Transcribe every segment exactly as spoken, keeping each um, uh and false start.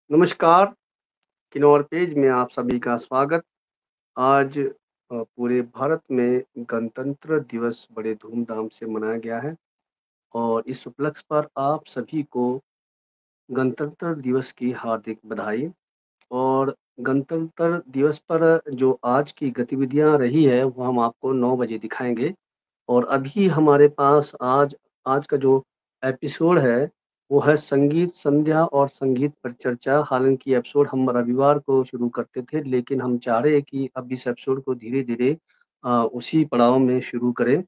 नमस्कार, किन्नौर पेज में आप सभी का स्वागत। आज अ, पूरे भारत में गणतंत्र दिवस बड़े धूमधाम से मनाया गया है और इस उपलक्ष्य पर आप सभी को गणतंत्र दिवस की हार्दिक बधाई। और गणतंत्र दिवस पर जो आज की गतिविधियाँ रही है, वो हम आपको नौ बजे दिखाएँगे। और अभी हमारे पास आज आज का जो एपिसोड है, वो है संगीत संध्या और संगीत परिचर्चा। हालाँकि एपिसोड हम रविवार को शुरू करते थे, लेकिन हम चाह रहे हैं कि अब इस एपिसोड को धीरे-धीरे अ, उसी पड़ाव में शुरू करें।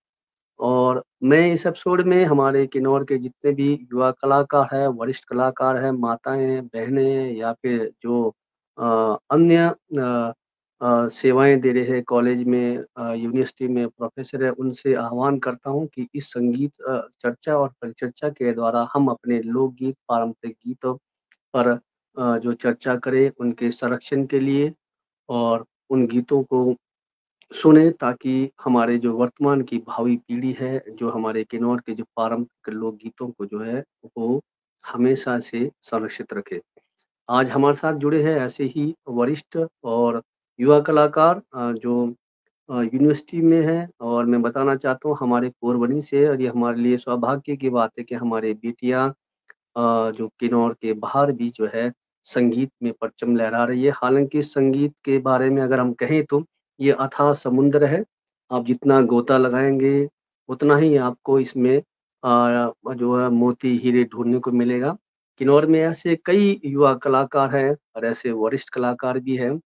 और मैं इस एपिसोड में हमारे किन्नौर के जितने भी युवा कलाकार हैं, वरिष्ठ कलाकार हैं, माताएँ हैं, बहनें हैं या फिर जो अ, अन्य अ अ, सेवाएँ दे रहे हैं कॉलेज में अ, यूनिवर्सिटी में प्रोफ़ेसर हैं, उनसे आह्वान करता हूँ कि इस संगीत अ, चर्चा और परिचर्चा के द्वारा हम अपने लोकगीत, पारंपरिक गीतों पर अ, जो चर्चा करें, उनके संरक्षण के लिए और उन गीतों को सुने ताकि हमारे जो वर्तमान की भावी पीढ़ी है, जो हमारे किन्नौर के जो पारंपरिक लोकगीतों को जो है, वो हमेशा से संरक्षित रखे। आज हमारे साथ जुड़े हैं ऐसे ही वरिष्ठ और युवा कलाकार अ, जो अ, यूनिवर्सिटी में हैं और मैं बताना चाहता हूँ हमारे पोरबनी से और ये हमारे लिए सौभाग्य की बात है कि हमारी बेटियाँ अ, जो किन्नौर के बाहर भी जो है संगीत में परचम लहरा रही है। हालाँकि संगीत के बारे में अगर हम कहें तो ये अथाह समुद्र है। आप जितना गोता लगाएँगे, उतना ही आपको इसमें अ, जो है मोती, हीरे ढूँढने को मिलेगा। किन्नौर में ऐसे कई युवा कलाकार हैं और ऐसे वरिष्ठ कलाकार भी हैं।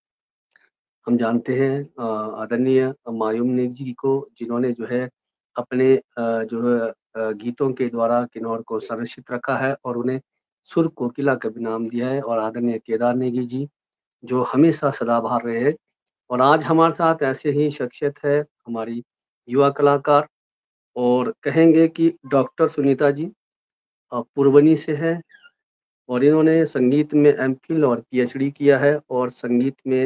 हम जानते हैं अ, आदरणीय मायूम जी को जिन्होंने जो है अपने अ, जो है अ, गीतों के द्वारा किन्नौर को संरक्षित रखा है और उन्हें सुर कोकिला का भी नाम दिया है और आदरणीय केदार नेगी जी जो हमेशा सदाबहार रहे हैं। और आज हमारे साथ ऐसे ही शख्सियत है हमारी युवा कलाकार और कहेंगे कि डॉक्टर सुनीता जी अ, पुरबनी से है और इन्होंने संगीत में एमफिल और पीएचडी किया है और संगीत में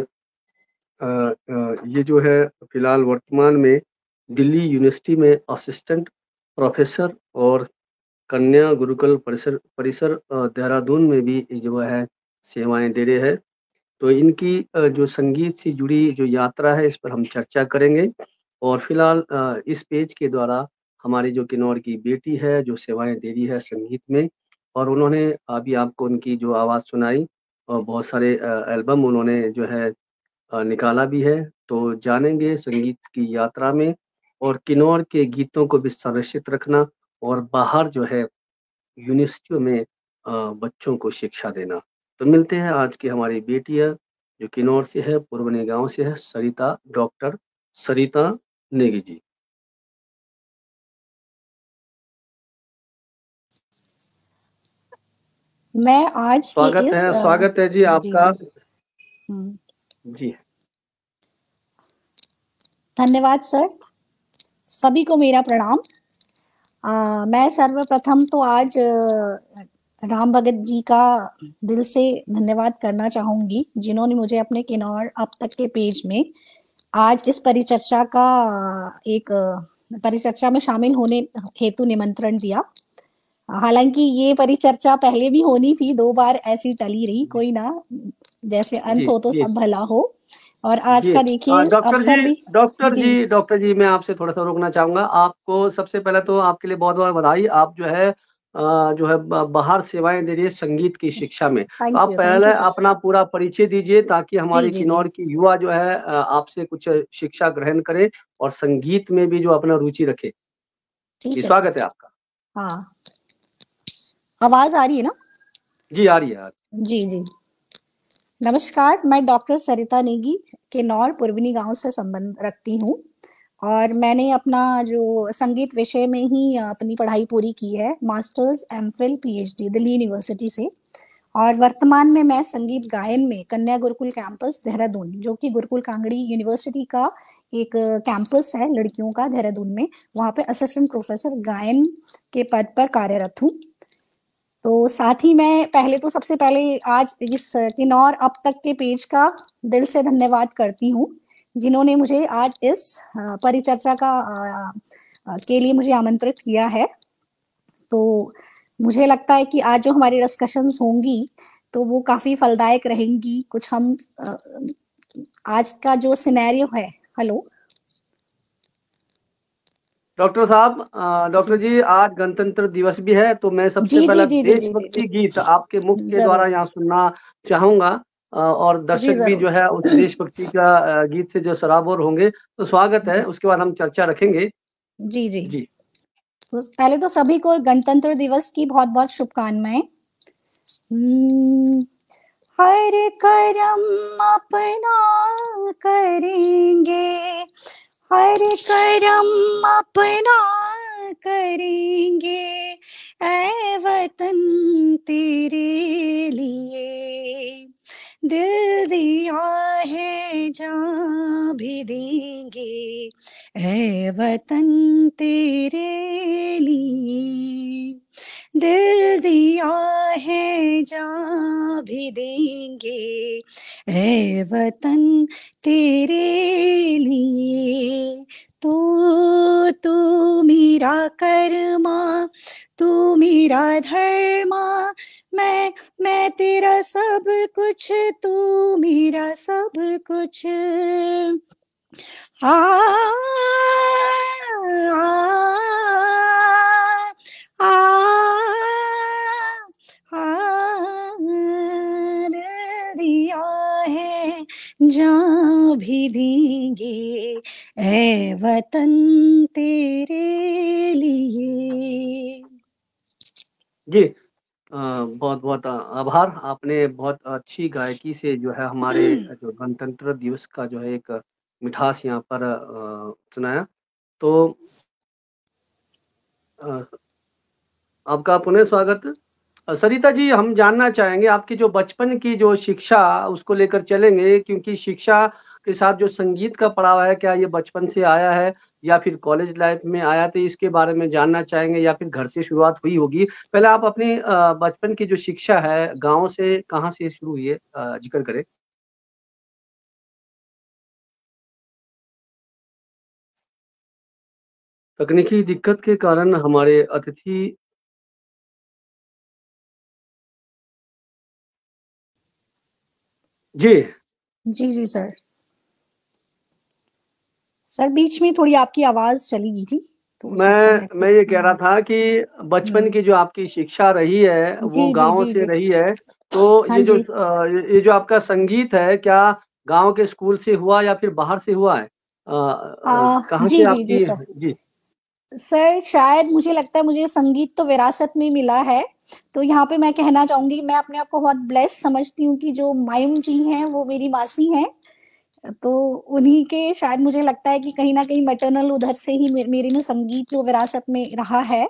अ अ, ये जो है फिलहाल वर्तमान में दिल्ली यूनिवर्सिटी में असिस्टेंट प्रोफ़ेसर और कन्या गुरुकुल परिसर परिसर अ, देहरादून में भी जो है सेवाएँ दे रहे हैं। तो इनकी अ, जो संगीत से जुड़ी जो यात्रा है इस पर हम चर्चा करेंगे और फिलहाल अ, इस पेज के द्वारा हमारी जो किन्नौर की बेटी है जो सेवाएँ दे रही है संगीत में और उन्होंने अभी आपको उनकी जो आवाज़ सुनाई और बहुत सारे अ, एल्बम उन्होंने जो है अ, निकाला भी है। तो जानेंगे संगीत की यात्रा में और किन्नौर के गीतों को भी संरक्षित रखना और बाहर जो है यूनिवर्सिटियों में अ, बच्चों को शिक्षा देना। तो मिलते हैं आज की हमारी बेटियाँ जो किन्नौर से है, पुरबनी गाँव से है, सरिता डॉक्टर सरिता नेगी जी। मैं आज के स्वागत इस है अ, स्वागत है जी जी आपका। जी हम्म, जी। धन्यवाद सर। सभी को मेरा प्रणाम। अ, मैं सर्वप्रथम तो आज अ, राम भगत जी का दिल से धन्यवाद करना चाहूंगी जिन्होंने मुझे अपने किन्नौर अब तक के पेज में आज इस परिचर्चा का अ, एक अ, परिचर्चा में शामिल होने हेतु निमंत्रण दिया। हालांकि ये परिचर्चा पहले भी होनी थी, दो बार ऐसी टली रही, जी, कोई ना, जैसे अंत जी, हो तो जी। सब भला हो। और आज जी। का अ, देखिए डॉक्टर जी अवसर भी। डॉक्टर जी जी डॉक्टर जी मैं आपसे थोड़ा-सा रोकना चाहूँगा। आपको सबसे पहले तो आपके लिए बहुत-बहुत बधाई। आप जो है अ, जो है ब बाहर सेवाएँ दे रही है संगीत की शिक्षा में। तो थैंक आप यू थैंक पहले यू सर। अपना पूरा परिचय दीजिए ताकि जी हमारी जी जी किन्नौर की युवा जो है अ, आपसे कुछ शिक्षा ग्रहण करे और संगीत में भी जो अपना रुचि रखे। जी, ठीक है सर। स्वागत है आपका। हाँ, आवाज आ रही है ना? जी, आ रही है। आ रही जी जी। नमस्कार, मैं डॉक्टर सरिता नेगी किन्नौर पुरबनी गांव से संबंध रखती हूँ और मैंने अपना जो संगीत विषय में ही अपनी पढ़ाई पूरी की है, masters MPhil PhD Delhi university से। और वर्तमान में मैं संगीत गायन में कन्या गुरुकुल कैंपस देहरादून, जो कि गुरुकुल कांगड़ी यूनिवर्सिटी का एक कैंपस है लड़कियों का देहरादून में, वहाँ पे असिस्टेंट प्रोफेसर गायन के पद पर कार्यरत हूँ। तो साथ ही मैं पहले तो सबसे पहले आज इस किन्नौर अब तक के पेज का दिल से धन्यवाद करती हूँ जिन्होंने मुझे आज इस अ, परिचर्चा का अ, अ, के लिए मुझे आमंत्रित किया है। तो मुझे लगता है कि आज जो हमारी डिस्कशंस होंगी तो वो काफ़ी फलदायक रहेंगी। कुछ हम अ, आज का जो सिनेरियो है हेलो? डॉक्टर साहब अ, डॉक्टर जी। जी आज गणतंत्र दिवस भी है, तो मैं सबसे जी, जी, पहला जी, जी, जी, जी, देशभक्ति गीत आपके मुख जी। के द्वारा ज़रूर। यहाँ सुनना चाहूँगा अ, और जी, दर्शक भी ज़रूर। जो है उस देशभक्ति का अ, गीत से जो सराबोर होंगे, तो स्वागत है, हुँ। उसके बाद हम चर्चा रखेंगे। जी, जी। जी। तो पहले तो सभी को गणतंत्र दिवस की बहुत-बहुत शुभकामनाएँ। हुँ, हर करम अपना करेंगे, हर करम अपना करेंगे, ऐ वतन तेरे लिए दिल दिया है जान भी देंगे, ऐ वतन तेरे लिए दिल दिया है जान भी देंगे, ऐ वतन तेरे लिए। तू तू मेरा कर्मा, तू मेरा धर्मा, मैं मैं तेरा सब कुछ, तू मेरा सब कुछ। आ, आ, आ, आ, दिल दिया है जान भी देंगे, ऐ वतन तेरे लिए। जी। अ, बहुत-बहुत आभार। आपने बहुत अच्छी गायकी से जो है हमारे जो गणतंत्र दिवस का जो है एक मिठास यहाँ पर अ, सुनाया। तो अ, आपका पुनः स्वागत। अ, सरिता जी हम जानना चाहेंगे आपकी जो बचपन की जो शिक्षा उसको लेकर चलेंगे क्योंकि शिक्षा के साथ जो संगीत का पड़ाव है, क्या ये बचपन से आया है या फिर कॉलेज लाइफ में आया? तो इसके बारे में जानना चाहेंगे या फिर घर से शुरुआत हुई होगी। पहले आप अपनी अ, बचपन की जो शिक्षा है, गाँव से कहाँ से शुरू हुई है अ, ज़िक्र करें? तकनीकी दिक्कत के कारण हमारे अतिथि जी। जी, जी, सर। सर, बीच में थोड़ी आपकी आवाज़ चली गई थी, तो हो सकता है मैं कि मैं ये कह रहा हुँ, था कि बचपन हुँ। की जो आपकी शिक्षा रही है, वो जी, जी, गाँव जी, से जी। रही है, तो हाँ ये जो जी। अ, ये जो आपका संगीत है, क्या गाँव के स्कूल से हुआ या फिर बाहर से हुआ है? अ अ, अ, कहाँ जी, से जी, जी, आपकी सर। जी। सर, शायद मुझे लगता है मुझे संगीत तो विरासत में मिला है, तो यहाँ पे मैं कहना चाहूँगी मैं अपने आप को बहुत ब्लेस्ड समझती हूँ कि जो मायूम जी हैं, वो मेरी मासी हैं। तो उन्हीं के शायद मुझे लगता है कि कहीं न कहीं मैटरनल उधर से ही मे मेरे में संगीत जो विरासत में रहा है।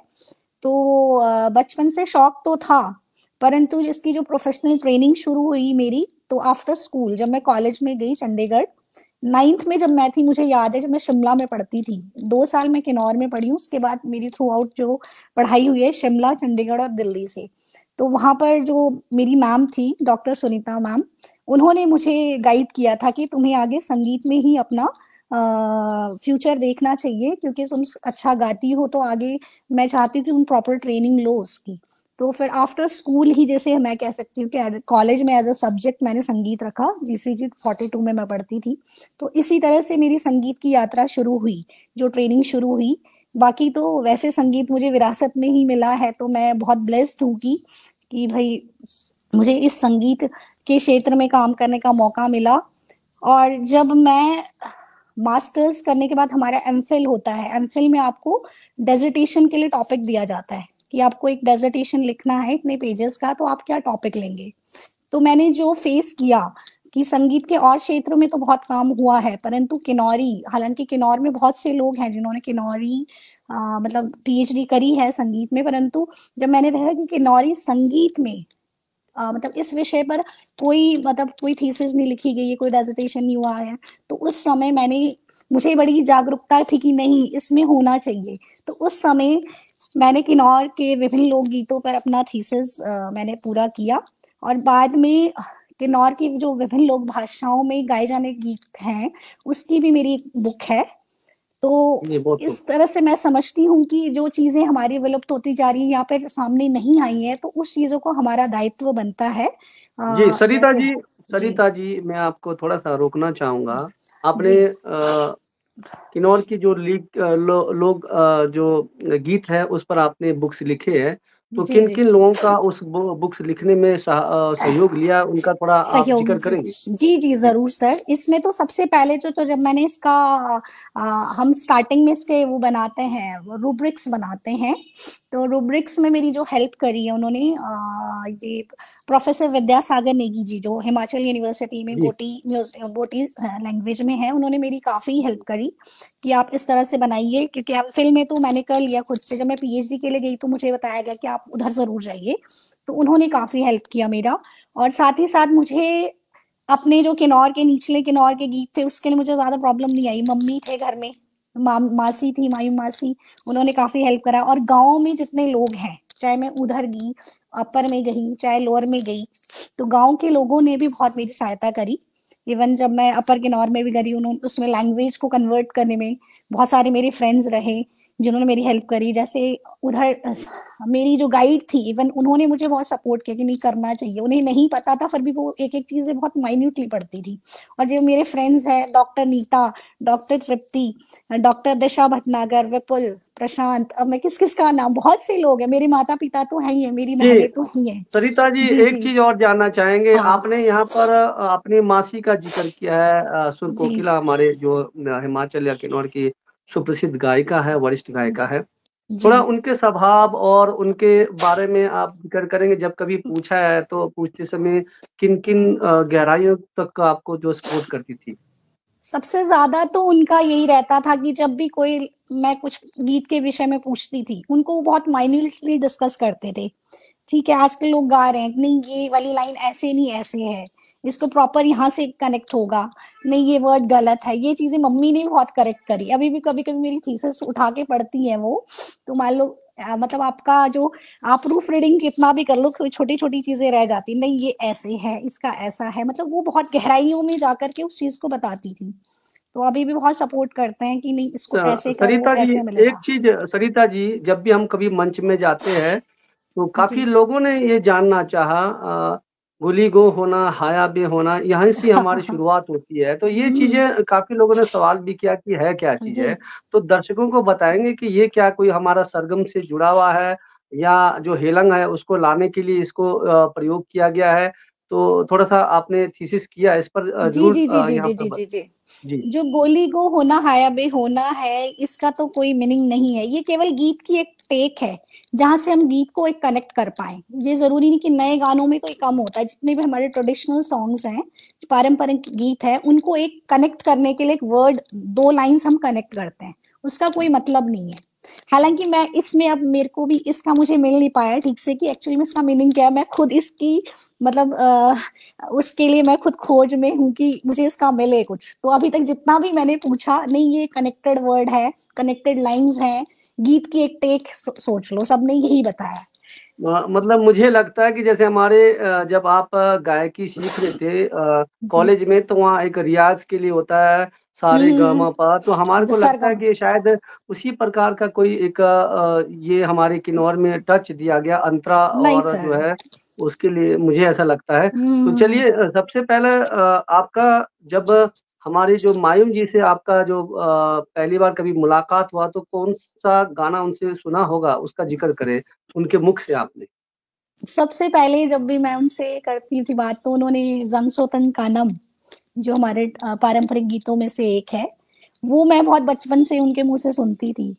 तो अ, बचपन से शौक तो था, परंतु इसकी जो प्रोफ़ेशनल ट्रेनिंग शुरू हुई मेरी, तो आफ्टर स्कूल जब मैं कॉलेज में गई चंडीगढ़, नाइंथ में जब मैं थी मुझे याद है जब मैं शिमला में पढ़ती थी। दो साल मैं किन्नौर में पढ़ी हूँ, उसके बाद मेरी थ्रू आउट जो पढ़ाई हुई है शिमला, चंडीगढ़ और दिल्ली से। तो वहाँ पर जो मेरी मैम थी, डॉक्टर सुनीता मैम, उन्होंने मुझे गाइड किया था कि तुम्हें आगे संगीत में ही अपना अ, फ्यूचर देखना चाहिए क्योंकि तुम अच्छा गाती हो तो आगे मैं चाहती हूँ कि तुम प्रॉपर ट्रेनिंग लो उसकी। तो फिर आफ्टर स्कूल ही जैसे मैं कह सकती हूँ कि कॉलेज में एज़ अ सब्जेक्ट मैंने संगीत रखा, जीसीजी फोर्टी टू में मैं पढ़ती थी। तो इसी तरह से मेरी संगीत की यात्रा शुरू हुई, जो ट्रेनिंग शुरू हुई। बाकी तो वैसे संगीत मुझे विरासत में ही मिला है, तो मैं बहुत ब्लेस्ड हूँ कि कि भई मुझे इस संगीत के क्षेत्र में काम करने का मौका मिला और जब मैं मास्टर्स करने के बाद हमारा एमफिल होता है, एमफिल में आपको डिसर्टेशन के लिए टॉपिक दिया जाता है कि आपको एक डिसर्टेशन लिखना है इतने पेजेस का, तो आप क्या टॉपिक लेंगे? तो मैंने जो फेस किया कि संगीत के और क्षेत्रों में तो बहुत काम हुआ है, परंतु किन्नौरी हालाँकि किन्नौर में बहुत से लोग हैं जिन्होंने किन्नौरी अ, मतलब पीएचडी करी है संगीत में, परंतु जब मैंने देखा कि किन्नौरी संगीत में अ, मतलब इस विषय पर कोई मतलब कोई थीसिस नहीं लिखी गई है, कोई डिसर्टेशन नहीं हुआ है, तो उस समय मैंने मुझे बड़ी जागरूकता थी कि नहीं इसमें होना चाहिए। तो उस समय मैंने किन्नौर के विभिन्न लोकगीतों पर अपना थीसिस अ, मैंने पूरा किया और बाद में किन्नौर की जो विभिन्न लोक भाषाओं में गाए जाने गीत हैं, उसकी भी मेरी एक बुक है। तो जी, बहुत खूब। इस तरह से मैं समझती हूँ कि जो चीज़ें हमारी विलुप्त होती जा रही हैं, यहाँ पे सामने नहीं आई हैं, तो उस चीज़ों को हमारा दायित्व बनता है जी, अ, सरिता जैसे जी जी। सरिता जी, मैं आपको थोड़ा-सा रोकना चाहूँगा। आपने जी। अ, किन्नौर की जो लीक अ, लो लोग अ, जो गीत है, उस पर आपने बुक्स लिखे हैं, तो जी, जी। किन-किन लोगों का उस बु बुक्स लिखने में सह अ, सहयोग लिया, उनका थोड़ा आप सहयोग ज़िक्र जी, करेंगे? जी, जी, जी। ज़रूर सर। इसमें तो सबसे पहले जो तो जब मैंने इसका अ, हम स्टार्टिंग में इसके वो बनाते हैं, रूब्रिक्स बनाते हैं, तो रूब्रिक्स में मेरी जो हेल्प करी है उन्होंने अ, ये प्रोफ़ेसर विद्यासागर नेगी जी, जो हिमाचल यूनिवर्सिटी में जी। बोटी म्यूज़ बोटी अ, लैंग्वेज में हैं, उन्होंने मेरी काफ़ी हेल्प करी कि आप इस तरह से बनाइए, क्योंकि अब फ़िल्में तो मैंने कर लिया खुद से। जब मैं पीएचडी के लिए गई, तो मुझे बताया गया कि आप उधर ज़रूर जाइए, तो उन्होंने काफ़ी हेल्प किया मेरा और साथ ही साथ मुझे अपने जो किन्नौर के निचले किन्नौर के गीत थे, उसके लिए मुझे ज़्यादा प्रॉब्लम नहीं आई। मम्मी थे घर में, माम मासी थी, मायूम मासी, उन्होंने काफ़ी हेल्प करा और गाँव में जितने लोग हैं, चाहे मैं उधर गई, अपर में गई, चाहे लोअर में गई, तो गाँव के लोगों ने भी बहुत मेरी सहायता करी। इवन जब मैं अपर किन्नौर में भी गई, उन्हों उसमें लैंग्वेज को कन्वर्ट करने में बहुत सारे मेरे फ्रेंड्स रहे, जिन्होंने मेरी हेल्प करी। जैसे उधर अस मेरी जो गाइड थी, इवन उन्होंने मुझे बहुत सपोर्ट किया कि नहीं करना चाहिए। उन्हें नहीं पता था, फिर भी वो एक-एक चीज़ें बहुत माइन्यूटली पढ़ती थी और जो मेरे फ्रेंड्स हैं, डॉक्टर नीता, डॉक्टर तृप्ति, अ, डॉक्टर दिशा भटनागर, विपुल, प्रशांत, अब मैं किस-किस का नाम बहुत से लोग हैं, मेरे माता-पिता तो हैं ही हैं, मेरी जी। बहनें तो ही हैं। सरिता जी, जी, एक जी। चीज़ और जानना चाहेंगे, हाँ। आपने यहाँ पर अ, अपनी मासी का ज़िक्र किया है अ, सुर जी। कोकिला हमारे जो न हिमाचल या किन्नौर की सुप्रसिद्ध गायिका है, वरिष्ठ गायिका जी। है। जी। थोड़ा उनके स्वभाव और उनके बारे में आप ज़िक्र करेंगे, जब कभी पूछा है, तो पूछते समय किन-किन अ, गहराइयों तक आपको जो सपोर्ट करती थी? सबसे ज़्यादा तो उनका यही रहता था कि जब भी कोई मैं कुछ गीत के विषय में पूछती थी, उनको वो बहुत माइन्यूटली डिस्कस करते थे। ठीक है, आजकल लोग गा रहे हैं, नहीं ये वाली लाइन ऐसे नहीं ऐसे है, इसको प्रॉपर यहाँ से कनेक्ट होगा, नहीं ये वर्ड गलत है। ये चीज़ें मम्मी ने बहुत करेक्ट करी। अभी भी कभी-कभी मेरी थीसिस उठा के पढ़ती हैं वो, तो मान लो अ, मतलब आपका जो आप प्रूफ रीडिंग कितना भी कर लो, कोई छोटी-छोटी चीज़ें रह जाती, नहीं ये ऐसे है, इसका ऐसा है, मतलब वो बहुत गहराइयों में जाकर के उस चीज़ को बताती थी। तो अभी भी बहुत सपोर्ट करते हैं कि नहीं इसको स ऐसे करो, सरिता जी, ऐसे एक मिलेगा। चीज़ सरिता जी, जब भी हम कभी मंच में जाते हैं, तो काफ़ी जी। लोगों ने ये जानना चाहा अ, गोली गो होना, हाया बे होना, यहाँ से हमारी शुरुआत होती है। तो ये हुँ। चीज़ें काफ़ी लोगों ने सवाल भी किया कि है क्या चीज़ जी। है? तो दर्शकों को बताएँगे कि ये क्या कोई हमारा सरगम से जुड़ा हुआ है या जो हेलंग है, उसको लाने के लिए इसको अ, प्रयोग किया गया है? तो थोड़ा-सा आपने थीसिस किया, इस पर अ, जी, ज़रूर जी, जी, अ, जी, यहाँ जी, पर जी, ब जी, जी। जी। जो गोली गो होना हाया बे होना है, इसका तो कोई मीनिंग नहीं है। ये केवल गीत की एक टेक है, जहाँ से हम गीत को एक कनेक्ट कर पाएँ। ये ज़रूरी नहीं कि नए गानों में कोई कम होता है, जितने भी हमारे ट्रेडिशनल सॉन्ग्स हैं, पारंपरिक गीत हैं, उनको एक कनेक्ट करने के लिए एक वर्ड, दो लाइन्स हम कनेक्ट करते हैं, उसका कोई मतलब नहीं है। हालाँकि मैं इसमें अब मेरे को भी इसका मुझे मिल नहीं पाया है ठीक से कि एक्चुअली में इसका मीनिंग क्या है। मैं खुद इसकी मतलब अ, उसके लिए मैं खुद खोज में हूँ कि मुझे इसका मिले कुछ। तो अभी तक जितना भी मैंने पूछा, नहीं ये कनेक्टेड वर्ड है, कनेक्टेड लाइन्स हैं, गीत की एक टेक सो सोच लो, सबने यही बताया। अ, मतलब मुझे लगता है कि जैसे हमारे अ, जब आप अ, गायकी सीख रहे थे अ, जी। कॉलेज में, तो वहाँ एक रियाज़ के लिए होता है, सा हुँ, रे गा हुँ, मा पा, तो हमारे हुँ। द को लगता है सरगम। कि शायद उसी प्रकार का कोई एक अ, ये हमारे किन्नौर में टच दिया गया, अंतरा नहीं और जो सर। है, उसके लिए मुझे ऐसा लगता है। तो हुँ। चलिए अ, सबसे पहले अ, आपका जब हमारी जो मायूम जी से आपका जो अ, पहली बार कभी मुलाकात हुआ, तो कौन-सा गाना उनसे सुना होगा, उसका ज़िक्र करें, उनके मुख से आपने? सबसे पहले जब भी मैं उनसे करती थी बात, तो उन्होंने ज़ंग सो तन कानम, जो हमारे अ, पारंपरिक गीतों में से एक है, वो मैं बहुत बचपन से उनके मुँह से सुनती थी।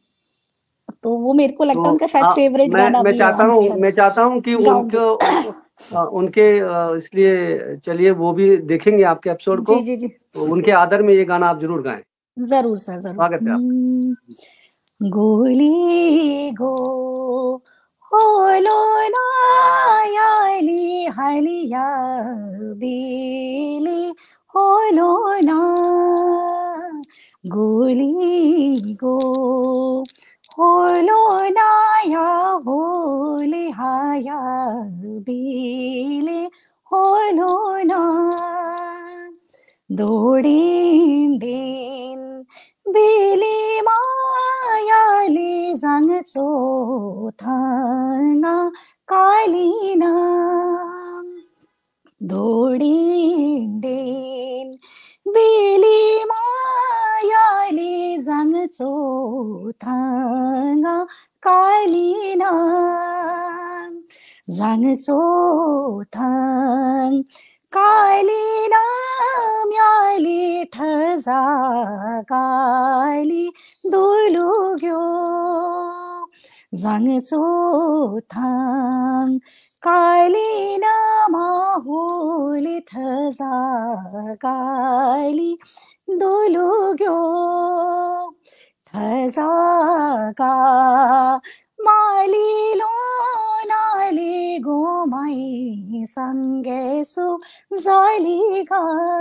तो वो मेरे को लगता है तो उनका शायद अ, फ़ेवरेट मैं गाना मैं भी है। हाँ चाहता जी, हूँ हाँ मैं जी। चाहता हूँ कि गाऊँगी। उनको उनको अ, उनके अ, इसलिए चलिए वो भी देखेंगे आपके एपिसोड को, जी, जी, जी। तो उनके आदर में ये गाना आप ज़रूर गाएँ। ज़रूर सर, ज़रूर। स्वागत है आपका। हुँ, गोली गो होलो ना याली हालिया बेली होलो ना गोली गो होलो ना या होले हाया बेले होलो ना दोडिंडेन बेली मायाले जांगचो थांगा कालीना धोडिंडेन बेली मायाले जांगचो थांगा कालिना जांगचो थांग कालिना म्याली ठजा काली दुलुग्यो जांगचो थांग कालिना माहुली ठजा काली दुलुग्यो ठजा का मालिलो नाली गोमाई संगेसु जालिगा।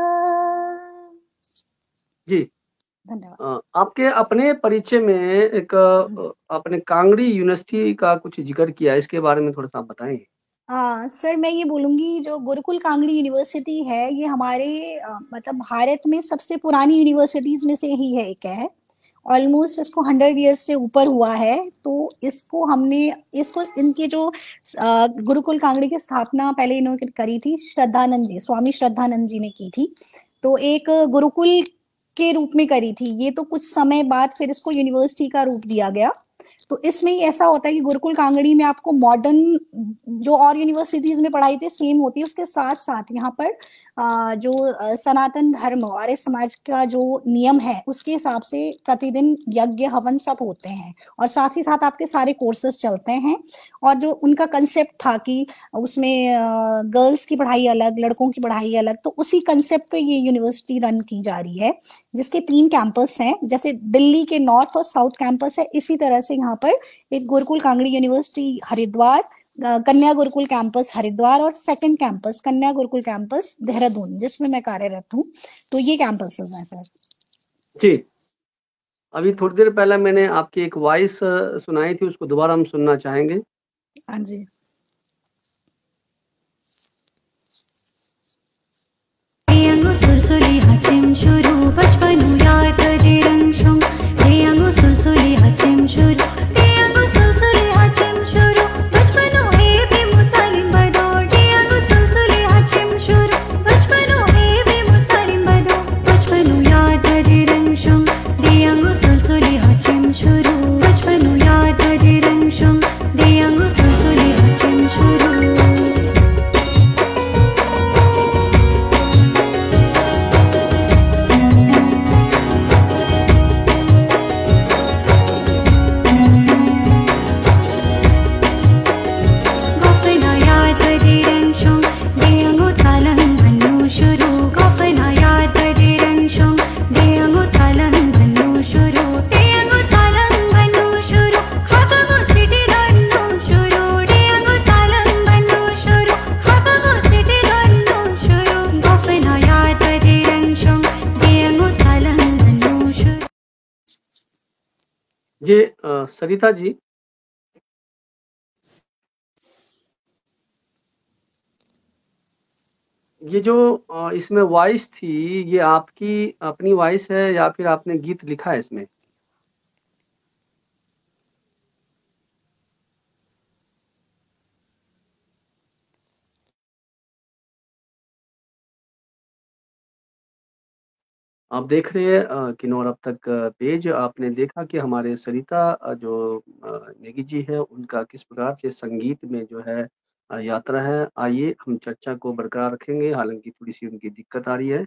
जी। धन्यवाद। अ, आपके अपने परिचय में एक अ, आपने कांगड़ी यूनिवर्सिटी का कुछ ज़िक्र किया है, इसके बारे में थोड़ा-सा आप बताएँगे? हाँ, सर मैं ये बोलूँगी जो गुरुकुल कांगड़ी यूनिवर्सिटी है, ये हमारे अ, मतलब भारत में सबसे पुरानी यूनिवर्सिटीज़ में से ही है एक है। ऑलमोस्ट इसको हंड्रेड इयर्स से ऊपर हुआ है, तो इसको हमने इसको इनके जो अ, गुरुकुल कांगड़ी की स्थापना पहले इन्होंने करी थी श्रद्धानंद जी, स्वामी श्रद्धानंद जी ने की थी। तो एक गुरुकुल के रूप में करी थी, ये तो कुछ समय बाद फिर इसको यूनिवर्सिटी का रूप दिया गया। तो इसमें ही ऐसा होता है कि गुरुकुल कांगड़ी में आपको मॉडर्न जो और यूनिवर्सिटीज में पढ़ाई थी सेम होती है, उसके साथ साथ यहाँ पर अ, जो अ, सनातन धर्म आर्य समाज का जो नियम है उसके हिसाब से प्रतिदिन यज्ञ हवन सब होते हैं और साथ ही साथ आपके सारे कोर्सेज चलते हैं। और जो उनका कंसेप्ट था कि उसमें गर्ल्स की पढ़ाई अलग, लड़कों की पढ़ाई अलग, तो उसी कंसेप्ट पे ये यूनिवर्सिटी रन की जा रही है, जिसके तीन कैंपस हैं। जैसे दिल्ली के नॉर्थ और साउथ कैंपस है, इसी तरह से यहाँ पर एक गुरुकुल कांगड़ी यूनिवर्सिटी हरिद्वार, कन्या गुरुकुल कैंपस हरिद्वार और सेकंड कैंपस कन्या गुरुकुल कैंपस देहरादून, जिसमें मैं कार्यरत हूँ। तो ये कैंपसेस हैं सर। जी। अभी थोड़ी देर पहले मैंने आपकी एक वॉइस सुनाई थी, उसको दोबारा हम सुनना चाहेंगे। हाँ जी। सुलसुली हचिम शुरू बचपनु याद करे रंगशुम देयांगो सुलसुली हचिम शुरू देयांगो सुलसुली हचिम शुरू बचपनु हे भी मुसालिम बदो देयांगो सुलसुली हचिम शुरू बचपनु हे भी मुसालिम बदो बचपनु याद करे रंगशुम देयांगो सुलसुली हचिम शुरू बचपनु याद करे रंगशुम देयांगो सुलसुली हचिम शुरू। जी अ, सरिता जी। ये जो अ, इसमें वॉइस थी, ये आपकी अपनी वॉइस है या फिर आपने गीत लिखा है इसमें? आप देख रहे हैं अ, किन्नौर अब तक पेज। आपने देखा कि हमारे सरिता अ, जो अ, नेगी जी है, उनका किस प्रकार से संगीत में जो है अ, यात्रा है। आइए हम चर्चा को बरकरार रखेंगे, हालाँकि थोड़ी-सी उनकी दिक्कत आ रही है।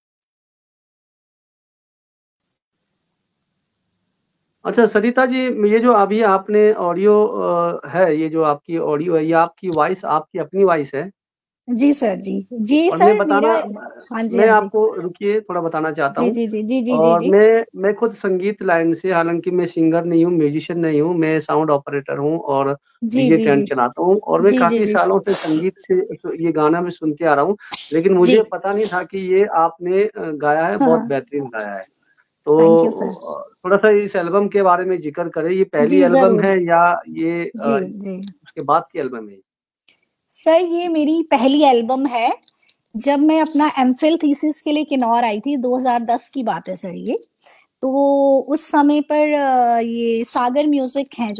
अच्छा सरिता जी, ये जो अभी आपने ऑडियो अ, है, ये जो आपकी ऑडियो है, ये आपकी वॉइस आपकी अपनी वॉइस है? जी सर, जी। जी और मैं सर, बताना मेरा म हाँ जी, मैं हाँ जी। आपको रुकिए थोड़ा बताना चाहता जी, हूँ। जी, जी, जी, जी, जी, और जी। मैं मैं खुद संगीत लाइन से, हालाँकि मैं सिंगर नहीं हूँ, म्यूज़िशियन नहीं हूँ, मैं साउंड ऑपरेटर हूँ और जी, डीजे जी, टेंट जी। चलाता हूँ और मैं जी, जी, काफ़ी जी। सालों से संगीत से सु ये गाना मैं सुनते आ रहा हूँ, लेकिन जी। मुझे पता नहीं था कि ये आपने अ, गाया है, हाँ, बहुत हाँ। बेहतरीन गाया है। थैंक यू तो सर। अ, थोड़ा-सा इस एल्बम के बारे में ज़िक्र करें, ये पहली जी, एल्बम ज़रूर। है या ये जी, अ, जी। उसके बाद की एल्बम है? सर, ये मेरी पहली एल्बम है। जब मैं अपना एमफिल थीसिस के लिए किन्नौर आई थी, दो हज़ार दस की बात है सर ये। तो उस समय पर अ, ये सागर म्यूज़िक हैं जो,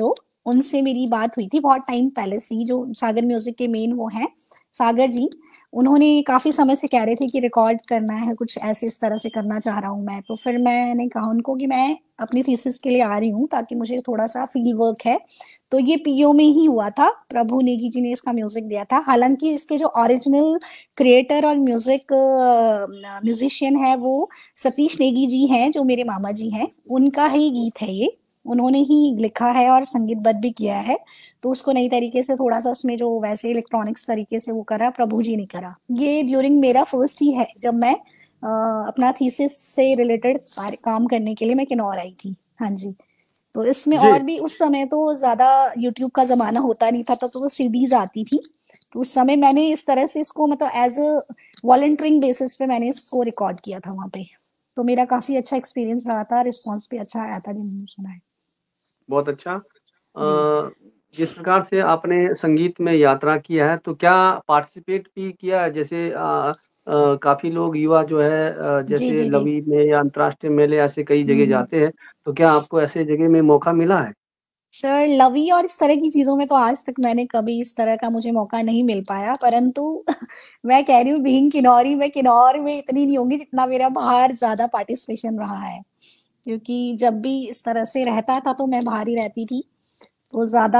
उनसे मेरी बात हुई थी बहुत टाइम पहले से ही, जो सागर म्यूज़िक के मेन वो हैं, सागर जी। उन्होंने काफ़ी समय से कह रहे थे कि रिकॉर्ड करना है, कुछ ऐसे इस तरह से करना चाह रहा हूँ मैं। तो फिर मैंने कहा उनको कि मैं अपनी थीसिस के लिए आ रही हूँ, ताकि मुझे थोड़ा-सा फ़ील्ड वर्क है। तो ये पीओ में ही हुआ था, प्रभु नेगी जी ने इसका म्यूज़िक दिया था। हालाँकि इसके जो ओरिजिनल क्रिएटर और म्यूज़िक अ, न म्यूज़िशियन है वो सतीश नेगी जी हैं, जो मेरे मामा जी हैं, उनका ही गीत है ये। उन्होंने ही लिखा है और संगीतबद्ध भी किया है। तो उसको नई तरीके से थोड़ा-सा उसमें जो वैसे इलेक्ट्रॉनिक्स तरीके से वो करा, प्रभु जी ने करा। ये ड्यूरिंग मेरा फर्स्ट ही है, जब मैं अ, अपना थीसिस से रिलेटेड कार्य काम करने के लिए मैं किन्नौर आई थी। हाँ जी। तो इसमें जी। और भी उस समय तो ज़्यादा यूट्यूब का ज़माना होता नहीं था, तब तो, तो सीडीज़ आती थी। तो उस समय मैंने इस तरह से इसको मतलब एज़ अ वॉलंटियरिंग बेसिस पे मैंने इसको रिकॉर्ड किया था वहाँ पे। तो मेरा काफ़ी अच्छा एक्सपीरियंस रहा था, रिस्पॉन्स भी अच्छा आया था जिन्होंने सुना है। बहुत अच्छा। जी। अ, जिस प्रकार से आपने संगीत में यात्रा किया है, तो क्या पार्टिसिपेट भी किया है? जैसे अ अ, काफ़ी लोग युवा जो है अ, जी, जैसे जी, जी। लवी में या अंतर्राष्ट्रीय मेले ऐसे कई हुँ, जगह हुँ। जाते हैं, तो क्या आपको ऐसे जगह में मौका मिला है? सर लवी और इस तरह की चीज़ों में तो आज तक मैंने कभी इस तरह का मुझे मौका नहीं मिल पाया, परंतु मैं कह रही हूँ बीइंग किन्नौरी, मैं किन्नौर में इतनी नहीं होंगी जितना मेरा बाहर ज़्यादा पार्टिसिपेशन रहा है। क्योंकि जब भी इस तरह से रहता था तो मैं बाहर ही रहती थी। तो ज़्यादा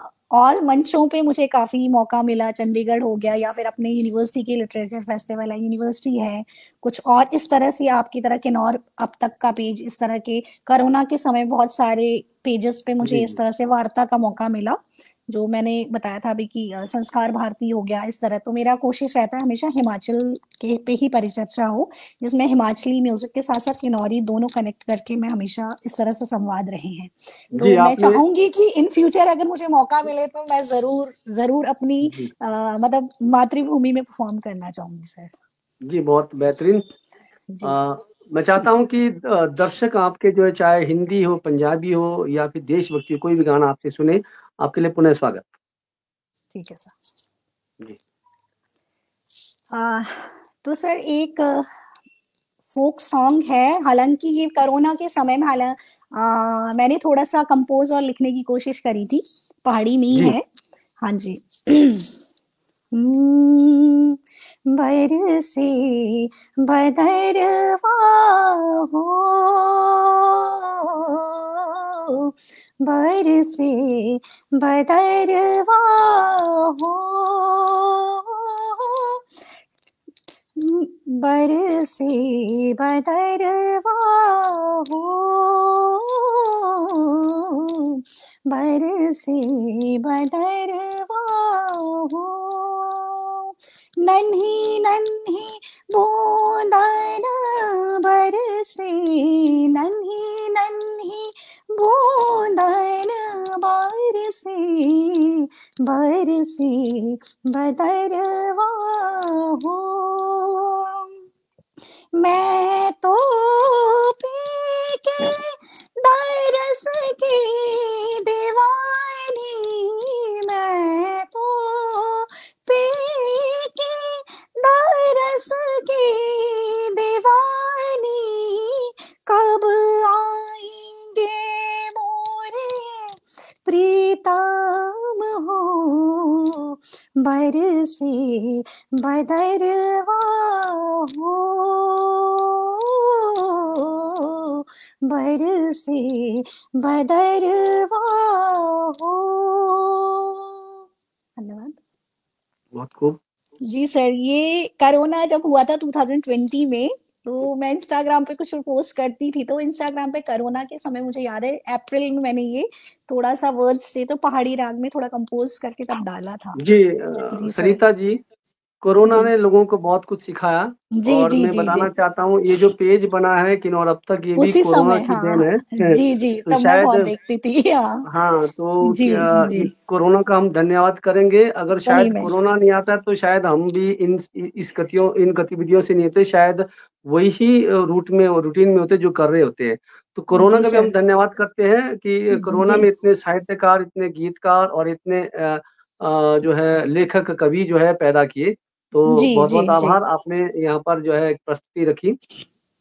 और मंचों पे मुझे काफ़ी मौका मिला, चंडीगढ़ हो गया या फिर अपने यूनिवर्सिटी की लिटरेचर फेस्टिवल है, यूनिवर्सिटी है, कुछ और इस तरह से आपकी तरह किन्नौर अब तक का पेज इस तरह के कोरोना के समय बहुत सारे पेजेज़ पे मुझे जी, इस जी। तरह से वार्ता का मौका मिला, जो मैंने बताया था अभी कि अ, संस्कार भारती हो गया इस तरह। तो मेरा कोशिश रहता है हमेशा हिमाचल के पे ही परिचर्चा हो, जिसमें हिमाचली म्यूज़िक के साथ-साथ किन्नौरी दोनों कनेक्ट करके मैं हमेशा इस तरह से संवाद रहे हैं। जी, तो मैं आपने चाहूँगी कि इन फ्यूचर अगर मुझे मौका मिले तो मैं ज़रूर ज़रूर अपनी जी। अ, मतलब मातृभूमि में परफ़ॉर्म करना चाहूँगी सर। जी, बहुत बेहतरीन। जी। अ, मैं चाहता हूँ कि अ, दर्शक आपके जो है चाहे हिंदी हो, पंजाबी हो या फिर देशभक्ति कोई भी गाना आपसे सुने, आपके लिए पुनः स्वागत। ठीक है सर। जी। अ, तो सर एक फ़ोक सॉन्ग है, हालाँकि ये कोरोना के समय में हालाँ अ, मैंने थोड़ा-सा कंपोज़ और लिखने की कोशिश करी थी, पहाड़ी में ही जी। है। हाँ जी। हुँ, बरसे बदरवा हो, बरसे बदरवा हो, उम, बरसे बदरवा हो, बरसे बदरवा हो, नन्ही-नन्ही बूँदन बरसे, नन्ही-नन्ही बूँदन बरसे, बरसे बदरवा हो। मैं तो पी के बरस की दीवानी, मैं तो पी के बरस की दीवानी, कब आएँगे मोरे प्रीतम हो, बरसे बदरवा हो, बरसे बदरवा हो। धन्यवाद। बहुत खूब। जी सर, ये कोरोना जब हुआ था ट्वेंटी ट्वेंटी में, तो मैं इंस्टाग्राम पे कुछ पोस्ट करती थी, तो इंस्टाग्राम पे कोरोना के समय मुझे याद है अप्रैल में मैंने ये थोड़ा-सा वर्ड्स थे, तो पहाड़ी राग में थोड़ा कंपोज़ करके तब डाला था। जी अ, जी सर। सरिता जी, कोरोना जी। ने लोगों को बहुत कुछ सिखाया जी, और जी, मैं जी, जी। बताना चाहता हूँ ये जो पेज बना है किन्नौर अब तक ये भी उसी कोरोना समय की देन हाँ, है। जी, जी, तो तब मैं शायद बहुत देखती थी हाँ। हाँ, तो जी, क्या ये जी, कोरोना का हम धन्यवाद करेंगे। अगर सही शायद में। कोरोना नहीं आता तो शायद हम भी इन इ इस गतियों इन गतिविधियों से नहीं होते, शायद वही अ, रूट में रूटीन में होते जो कर रहे होते हैं। तो कोरोना जी का भी हम सर। धन्यवाद करते हैं कि कोरोना जी। में इतने साहित्यकार, इतने गीतकार और इतने अ अ, जो है लेखक, कवि जो है पैदा किए। तो जी, जी, बहुत-बहुत जी। आभार आपने यहाँ पर जो है एक प्रस्तुति रखी।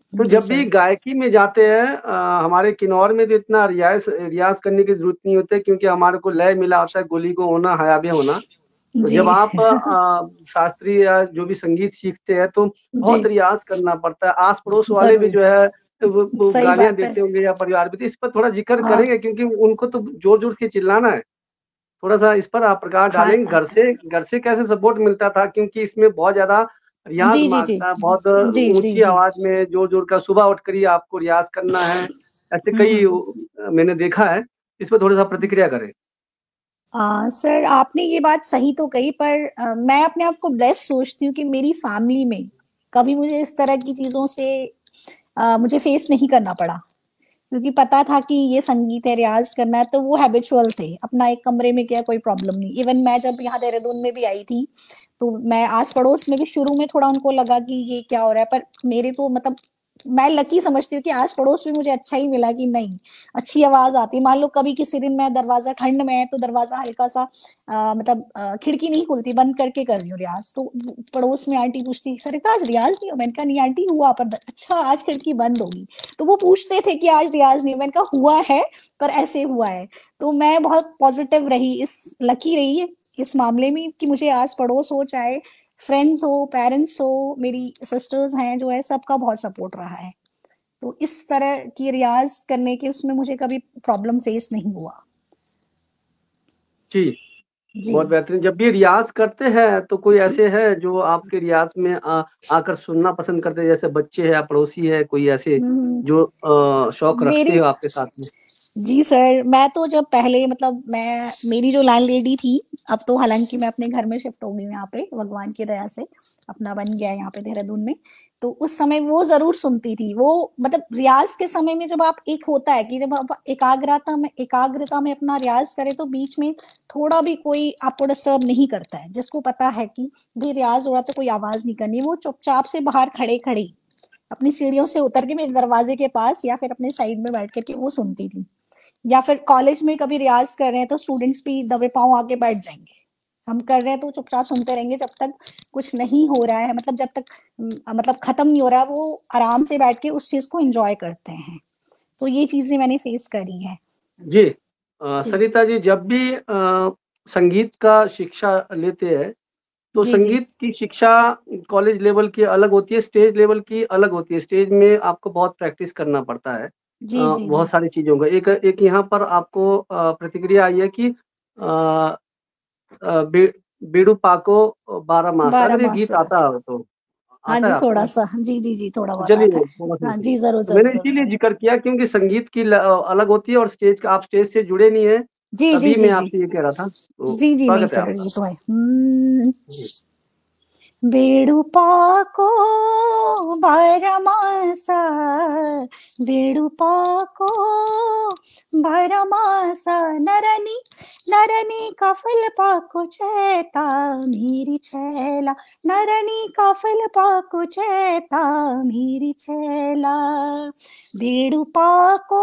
तो जी जब भी सर। गायकी में जाते हैं अ, हमारे किन्नौर में तो इतना रियाज़ रियाज़ करने की ज़रूरत नहीं होती है क्योंकि हमारे को लय मिला होता है, गोली को होना, हयाबे होना। तो जी। जब आप अ, शास्त्रीय या जो भी संगीत सीखते हैं तो जी। बहुत रियाज़ करना पड़ता है। आस-पड़ोस वाले भी ज़रूर। जो है वो वो सही गालियाँ बात है। देते होंगे या परिवार भी, तो इस पर थोड़ा ज़िक्र हाँ। करेंगे क्योंकि उनको तो ज़ोर-ज़ोर के चिल्लाना है। थोड़ा-सा इस पर आप प्रकाश हाँ। डालेंगे, घर से घर से कैसे सपोर्ट मिलता था? क्योंकि इसमें बहुत ज़्यादा रियाज़ जी, जी, जी। माँगता है, बहुत जी, जी, ऊँची जी। आवाज़ में ज़ोर-ज़ोर का सुबह उठकर ही आपको रियाज़ करना है। ऐसे हुँ, कई हुँ। उ अ, मैंने देखा है। इस पे थोड़ा-सा प्रतिक्रिया करें। अ, सर आपने ये बात सही तो कही पर अ, मैं अपने आप को ब्लेस्ड सोचती हूँ कि मेरी फैमिली में कभी मुझे इस तरह की चीज़ों से अ, मुझे फेस नहीं करना पड़ा। क्योंकि पता था कि ये संगीत है, रियाज़ करना है, तो वो हैबिचुअल थे। अपना एक कमरे में किया कोई प्रॉब्लम नहीं। इवन मैं जब यहाँ देहरादून में भी आई थी, तो मैं आस-पड़ोस में भी शुरू में थोड़ा उनको लगा कि ये क्या हो रहा है, पर मेरे तो मतलब मैं लकी समझती हूँ कि आस-पड़ोस भी मुझे अच्छा ही मिला कि नहीं, अच्छी आवाज़ आती है। मान लो कभी किसी दिन मैं दरवाज़ा ठंड में है, तो दरवाज़ा हल्का-सा अ, मतलब अ, खिड़की नहीं खुलती, बंद करके कर रही हूँ रियाज़। तो उ पड़ोस में आंटी पूछती, "सरिता आज रियाज़ नहीं हुआ?" मैंने कहा, "नहीं आंटी हुआ पर द अच्छा आज खिड़की बंद होगी।" तो वो पूछते थे कि आज रियाज़ नहीं हुआ? मैंने कहा हुआ है, पर ऐसे हुआ है। तो मैं बहुत पॉज़िटिव रही, इस लकी रही इस मामले में कि मुझे आस-पड़ोस हो, चाहे फ्रेंड्स हो, पेरेंट्स हो, मेरी सिस्टर्स हैं जो है, सबका बहुत सपोर्ट रहा है। तो इस तरह की रियाज़ करने के उसमें मुझे कभी प्रॉब्लम फेस नहीं हुआ। जी, जी। बहुत बेहतरीन। जब भी रियाज़ करते हैं, तो कोई ऐसे हैं जो आपके रियाज़ में अ, आकर सुनना पसंद करते हैं? जैसे बच्चे हैं या पड़ोसी है, कोई ऐसे हुँ, हुँ। जो अ, शौक रखते मेरी हो आपके साथ में? जी सर, मैं तो जब पहले मतलब मैं मेरी जो लैंडलेडी थी, अब तो हालाँकि मैं अपने घर में शिफ्ट हो गई हूँ यहाँ पे, भगवान की दया से, अपना बन गया है यहाँ पे देहरादून में। तो उस समय वो ज़रूर सुनती थी, वो मतलब रियाज़ के समय में जब आप एक होता है कि जब आप एकाग्रता में एकाग्रता में अपना रियाज़ करें, तो बीच में थोड़ा भी कोई आपको डिस्टर्ब नहीं करता है। जिसको पता है कि भई रियाज़ हो रहा है तो कोई आवाज़ नहीं करनी, वो चुपचाप से बाहर खड़े-खड़े, अपनी सीढ़ियों से उतर के मेरे दरवाज़े के पास या फिर अपने साइड में बैठ कर के वो सुनती थी। या फिर कॉलेज में कभी रियाज़ कर रहे हैं तो स्टूडेंट्स भी दबे पाँव आके बैठ जाएँगे। हम कर रहे हैं तो चुपचाप सुनते रहेंगे जब तक कुछ नहीं हो रहा है मतलब जब तक उम, मतलब खत्म नहीं हो रहा है वो आराम से बैठ के उस चीज़ को एन्जॉय करते हैं। तो ये चीज़ें मैंने फेस करी हैं। जी। अ, जी। सरिता जी जब भी अ, संगीत का शिक्षा लेते हैं, तो जी, जी। संगीत की शिक्षा कॉलेज लेवल की अलग होती है, स्टेज लेवल की अलग होती है। स्टेज में आपको बहुत प्रैक्टिस करना पड़ता है अ, जी, जी, बहुत जी। सारी चीज़ों का। एक एक यहाँ पर आपको अ, प्रतिक्रिया आई है कि अ अ, बे बेड़ु पाको अ, बारह मास बारह अगर ये मास। गीत आता हो तो, हाँ आता है जी, आपको? थोड़ा-सा। जी, जी, जी, थोड़ा तो बहुत आता चलिए है। थोड़ा-सा हाँ सुनिए। जी, ज़रूर, तो ज़रूर, मैंने ज़रूर, इसीलिए ज़रूर। ज़िक्र किया क्योंकि संगीत की ल अ, अलग होती है और स्टेज का आप स्टेज से जुड़े नहीं हैं, जी, जी, तभी मैं जी, जी। आपसे ये कह रहा था। तो जी, जी, नहीं स्वागत है सर आपका। ये तो है। हुँ। जी। बेड़ुपाको बारमासा बेड़ुपाको बारमासा नरनी नरनी का फल पाको चैता मेरी छैला नरनी का फल पाको चैता मेरी छैला बेड़ुपाको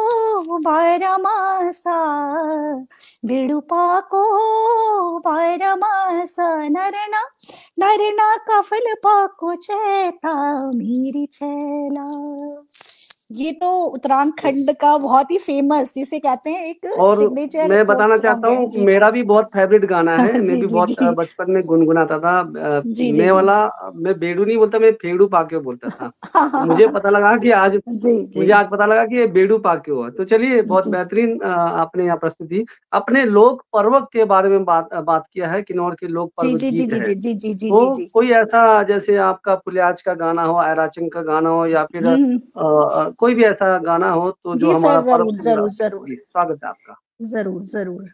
बारमासा बेड़ुपाको बारमासा नरना नरना का फल पाको चैता मेरी छैला। ये तो तो उत्तराखंड का बहुत ही फेमस जिसे कहते हैं एक और सिग्नेचर मैं फ़ोक बताना सॉन्ग चाहता है। हूँ, जी, जी। मेरा भी बहुत फ़ेवरेट गाना है। मैं जी, भी जी, बहुत अ, जी। बचपन में गुनगुनाता था। अ, जी, जी, मैं जी। वाला मैं बेडू नहीं बोलता, मैं फेड़ू पाके बोलता था। तो मुझे पता लगा कि आज जी, जी। मुझे आज पता लगा कि ये बेडू पाक्यो है। तो चलिए बहुत जी। बेहतरीन अ, आपने यहाँ प्रस्तुति अपने लोक पर्व के बारे में बात अ, बात किया है, किन्नौर के लोक जी, पर्व जी, जी, गीत जी, है। जी, जी, जी, जी, जी, तो जी। कोई ऐसा जैसे आपका पुलियाज का गाना हो, ऐराचंग का गाना हो या फिर हुँ, अ हुँ। अ, कोई भी ऐसा गाना हो तो जो जी सर, हमारा पर्व ज़रूर, से जुड़ा ज़रूर, हो? ज़रूर। जी, स्वागत है आपका। ज़रूर, ज़रूर।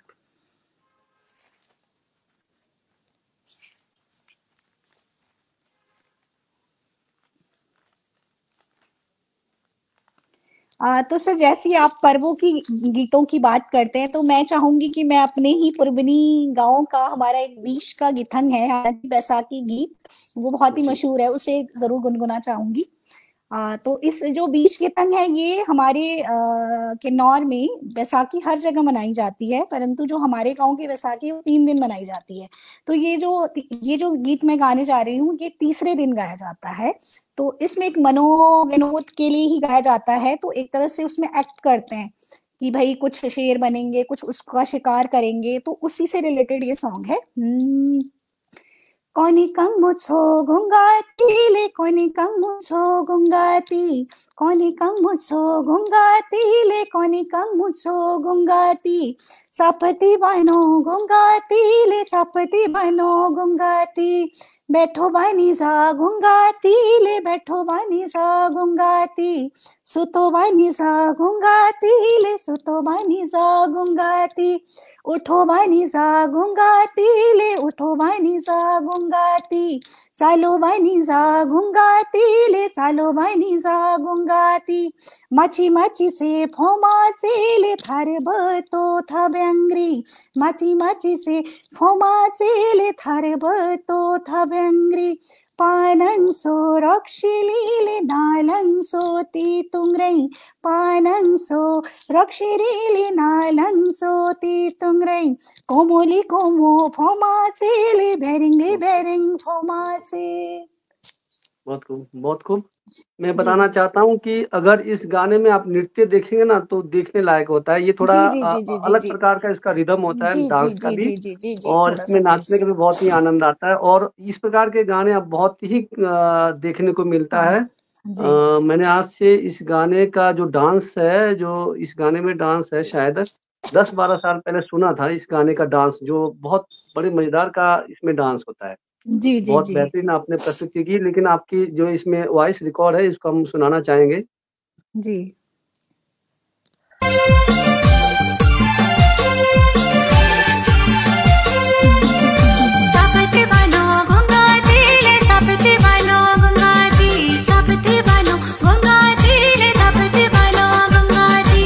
अ, तो सर जैसे ही आप पर्वों की गीतों की बात करते हैं, तो मैं चाहूँगी कि मैं अपने ही पुरबनी गाँव का हमारा एक बीच का गिथंग है, हालाँकि बैसाखी गीत, वो बहुत ही जी। मशहूर है, उसे ज़रूर गुनगुना चाहूँगी। आ, तो इस जो बीच की पतंग है ये हमारे आ, किन्नौर में बैसाखी हर जगह मनाई जाती है, परंतु जो हमारे गांव की बैसाखी है वो तीन दिन मनाई जाती है। तो ये जो ये जो गीत मैं गाने जा रही हूँ ये तीसरे दिन गाया जाता है। तो इसमें एक मनोविनोद के लिए ही गाया जाता है, तो एक तरह से उसमें एक्ट करते हैं कि भाई कुछ शेर बनेंगे, कुछ उसका शिकार करेंगे, तो उसी से रिलेटेड ये सॉन्ग है। हम्म, कोनी कम मुझो घुंगाती ले, कोनी कम मुझो घुंगाती, कोनी कम मुझो घुंगाती ले, कोनी कम मुझो घुंगाती, सपति बनो घुंगाती ले, सपति बनो घुंगाती, बैठो बानी सा घुंगाती ले, बैठो बानी सा घुंगाती, सुतो बानी सा घुंगाती ले, सुतो बानी सा घुंगाती, उठो बानी सा घुंगाती ले, उठो बानी सा घुंगाती, सालो बानी सा घुंगाती ले, सालो बानी सा घुंगाती, मची मची से फोमा से ले, थारे बतो था व्यंग्री, मची मची से फोमा से ले, थारे बतो था व्यंग्री, पानं सो रक्षिलीले नालं सोती तुंग्रई, पानं सो रक्षिरीले नालं सोती तुंग्रई, कोमोली कोमो फोमा चेले बेरिंगे बेरिंग फोमा से। बहुत खूब, बहुत खूब। मैं जी बताना चाहता हूँ कि अगर इस गाने में आप नृत्य देखेंगे ना तो देखने लायक होता है। ये थोड़ा जी जी अ, जी जी जी अलग जी प्रकार का इसका रिदम होता है जी जी डांस का जी भी, जी जी जी जी और थोड़ा इसमें सा प्लीज। नाचने का भी बहुत ही आनंद आता है, और इस प्रकार के गाने अब बहुत ही अ, देखने को मिलता हाँ है। जी अ, मैंने आज से इस गाने का जो डांस है, जो इस गाने में डांस है, शायद दस बारह साल पहले सुना था इस गाने का डांस, जो बहुत बड़े मज़ेदार का इसमें डांस होता है। जी जी बहुत जी बेहतरीन आपने प्रस्तुति की, लेकिन आपकी जो इसमें वॉइस रिकॉर्ड है इसको हम सुनाना चाहेंगे। जी। सपति बनो घुंघाटी ले, सपति बनो घुंघाटी, सपति बनो घुंघाटी ले, सपति बनो घुंघाटी।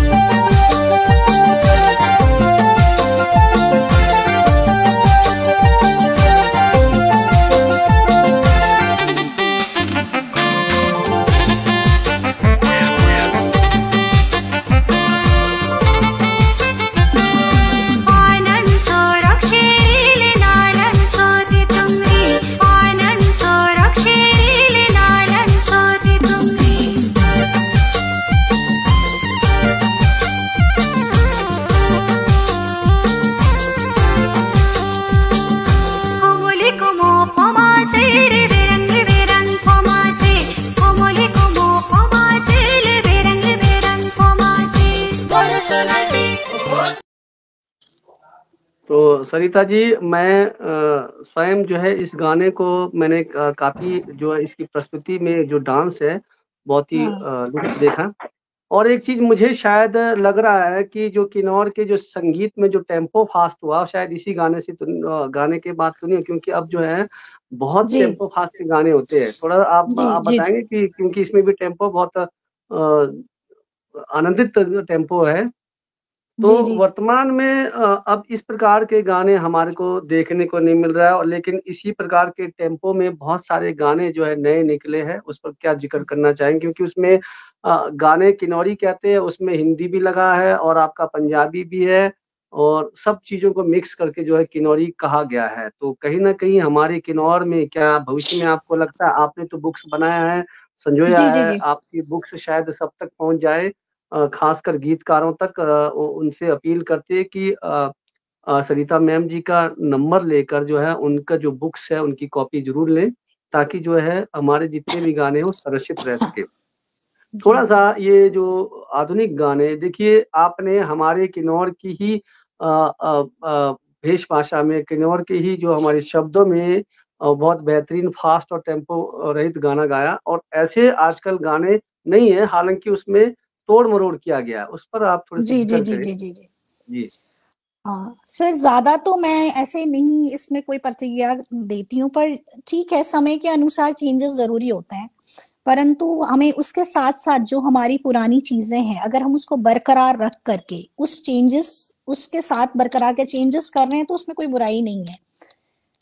आनंद सो रक्षेरीले नालन सोती तुंग्री, आनंद सो रक्षेरीले नालन सोती तुंग्री। कोमोली कोमो फोमा चेरे बेरंग बेरंग फोमा चे, कोमोली कोमो फोमा चेले बेरंग बेरंग फोमा चे। बोलो सोनाली। तो सरिता जी, मैं अ, स्वयं जो है इस गाने को मैंने क काफ़ी जो है इसकी प्रस्तुति में जो डांस है, बहुत ही हाँ अ, लुत्फ़ देखा। और एक चीज़ मुझे शायद लग रहा है कि जो किन्नौर के जो संगीत में जो टेम्पो फ़ास्ट हुआ, शायद इसी गाने से तो अ, गाने के बाद तो नहीं, क्योंकि अब जो है बहुत जी टेम्पो फ़ास्ट के गाने होते हैं। थोड़ा आप जी आप जी जी बताएँगे कि क्योंकि इसमें भी टेम्पो बहुत अ, आनंदित टेम्पो है। तो जी जी वर्तमान में अ, अब इस प्रकार के गाने हमारे को देखने को नहीं मिल रहा है, और लेकिन इसी प्रकार के टेम्पो में बहुत सारे गाने जो है नए निकले हैं, उस पर क्या ज़िक्र करना चाहेंगे? क्योंकि उसमें अ, गाने किन्नौरी कहते हैं, उसमें हिंदी भी लगा है और आपका पंजाबी भी है, और सब चीज़ों को मिक्स करके जो है किन्नौरी कहा गया है। तो कहीं न कहीं हमारे किन्नौर में क्या भविष्य में आपको लगता है, आपने तो बुक्स बनाया है, संजोया जी जी है, जी आपकी बुक्स शायद सब तक पहुँच जाए, अ, ख़ासकर गीतकारों तक, अ, उ उनसे अपील करती है कि अ अ, सरिता मैम जी का नंबर लेकर जो है उनका जो बुक्स है उनकी कॉपी ज़रूर लें, ताकि जो है हमारे जितने भी गाने हैं वो संरक्षित रह सकें। जी थोड़ा-सा ये जो आधुनिक गाने, देखिए आपने हमारे किन्नौर की ही अ अ अ, भेष-भाषा में, किन्नौर के ही जो हमारे शब्दों में अ, बहुत बेहतरीन फ़ास्ट और टेम्पो अ, रहित गाना गाया, और ऐसे आजकल गाने नहीं हैं, हालाँकि उसमें तोड़-मरोड़ किया गया है। उस पर आप थोड़े-से जी जी ज़िक्र जी करें। जी जी जी। जी। हाँ सर, ज्यादा तो मैं ऐसे नहीं इसमें कोई प्रतिक्रिया देती हूँ, पर ठीक है, समय के अनुसार चेंजेस जरूरी होते हैं, परंतु हमें उसके साथ साथ जो हमारी पुरानी चीजें हैं अगर हम उसको बरकरार रख करके उस चेंजेस उसके साथ बरकरार के चेंजेस कर रहे हैं तो उसमें कोई बुराई नहीं है।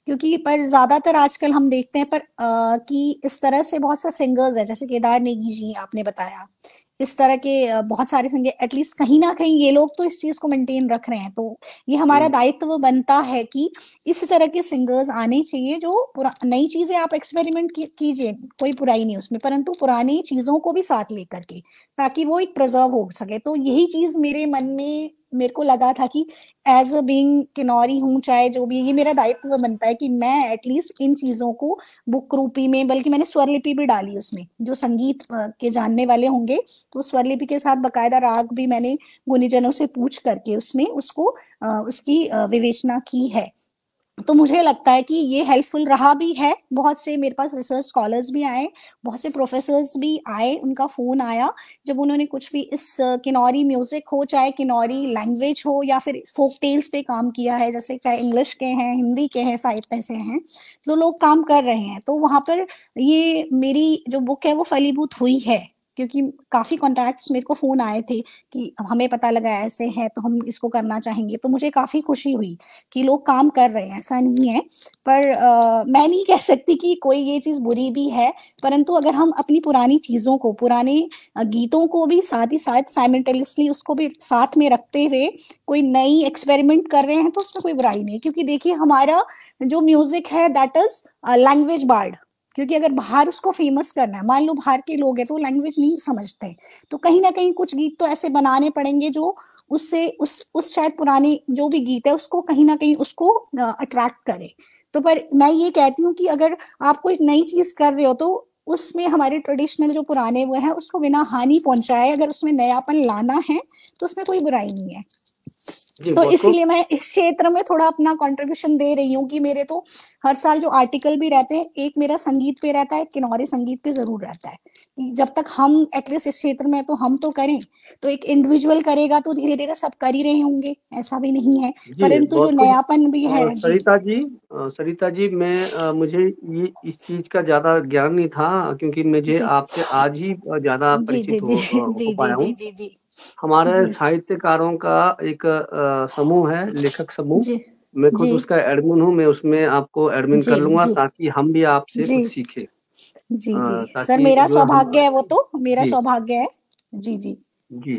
क्योंकि पर ज़्यादातर आजकल हम देखते हैं पर अ, कि इस तरह से बहुत से सिंगर्स हैं, जैसे केदार नेगी जी आपने बताया, इस तरह के अ, बहुत सारे सिंगर एटलीस्ट कहीं न कहीं ये लोग तो इस चीज़ को मेंटेन रख रहे हैं। तो ये हमारा हुँ। दायित्व बनता है कि इस तरह के सिंगर्स आने चाहिए जो पुरा नई चीज़ें आप एक्सपेरिमेंट की कीजिए, कोई बुराई नहीं उसमें, परंतु पुरानी चीज़ों को भी साथ लेकर के, ताकि वो एक प्रिज़र्व हो सके। तो यही चीज़ मेरे मन में मेरे को लगा था कि एज़ अ बीइंग किन्नौरी हूँ, चाहे जो भी, ये मेरा दायित्व बनता है कि मैं एटलीस्ट इन चीज़ों को बुक रूपी में, बल्कि मैंने स्वरलिपि भी डाली उसमें। जो संगीत अ, के जानने वाले होंगे, तो स्वरलिपि के साथ बाकायदा राग भी मैंने गुणीजनों से पूछ करके उसमें उसको अ, उसकी अ, विवेचना की है। तो मुझे लगता है कि ये हेल्पफुल रहा भी है। बहुत से मेरे पास रिसर्च स्कॉलर्स भी आए, बहुत से प्रोफ़ेसर्स भी आए, उनका फ़ोन आया, जब उन्होंने कुछ भी इस किन्नौरी म्यूज़िक हो, चाहे किन्नौरी लैंग्वेज हो या फिर फ़ोक टेल्स पे काम किया है, जैसे चाहे इंग्लिश के हैं, हिंदी के हैं, साहित्य से हैं, तो लोग काम कर रहे हैं। तो वहाँ पर ये मेरी जो बुक है वो फलीभूत हुई है, क्योंकि काफ़ी कॉन्टैक्ट्स मेरे को फ़ोन आए थे कि हमें पता लगा ऐसे है, तो हम इसको करना चाहेंगे। तो मुझे काफ़ी खुशी हुई कि लोग काम कर रहे हैं, ऐसा नहीं है। पर अ, मैं नहीं कह सकती कि कोई ये चीज़ बुरी भी है, परंतु अगर हम अपनी पुरानी चीज़ों को, पुराने अ, गीतों को भी साथ ही साथ साइमल्टेनियसली उसको भी साथ में रखते हुए कोई नई एक्सपेरिमेंट कर रहे हैं, तो उसमें कोई बुराई नहीं है। क्योंकि देखिए हमारा जो म्यूज़िक है that is a, language bard, क्योंकि अगर बाहर उसको फ़ेमस करना है, मान लो बाहर के लोग हैं तो वो लैंग्वेज नहीं समझते, तो कहीं न कहीं कुछ गीत तो ऐसे बनाने पड़ेंगे जो उससे उस उस शायद पुराने जो भी गीत है उसको कहीं न कहीं उसको अ, अट्रैक्ट करे। तो पर मैं ये कहती हूँ कि अगर आप कोई नई चीज़ कर रहे हो तो उसमें हमारे ट्रेडिशनल जो पुराने वो हैं उसको बिना हानि पहुँचाए अगर उसमें नयापन लाना है, तो उसमें कोई बुराई नहीं है। जी, तो बहुत खूब। इसीलिए मैं इस क्षेत्र में थोड़ा अपना कंट्रीब्यूशन दे रही हूँ कि मेरे तो हर साल जो आर्टिकल भी रहते हैं, एक मेरा संगीत पे रहता है, एक किन्नौरी संगीत पे ज़रूर रहता है। कि जब तक हम एटलीस्ट इस क्षेत्र में हैं तो हम तो करें, तो एक इंडिविजुअल करेगा तो धीरे-धीरे सब कर ही रहे होंगे, ऐसा भी नहीं है। जी, परंतु जो बहुत खूब। नयापन भी अ, है जी। सरिता जी अ, सरिता जी मैं अ, मुझे ये इस चीज़ का ज़्यादा ज्ञान नहीं था क्योंकि मुझे जी। आपसे आज ही अ, ज़्यादा जी, जी, परिचित जी, हो अ, जी, हो जी, पाया जी, हूँ। जी, जी। हमारे जी, साहित्यकारों का एक अ, समूह है, लेखक समूह। जी, मैं खुद जी, उसका एडमिन हूँ, मैं उसमें आपको एडमिन कर जी, लूँगा जी, ताकि हम भी आपसे जी। कुछ सीखें। जी, जी। अ, सर ताकि मेरा जो हम सौभाग्य है वो तो, मेरा जी, सौभाग्य है। जी, जी। जी।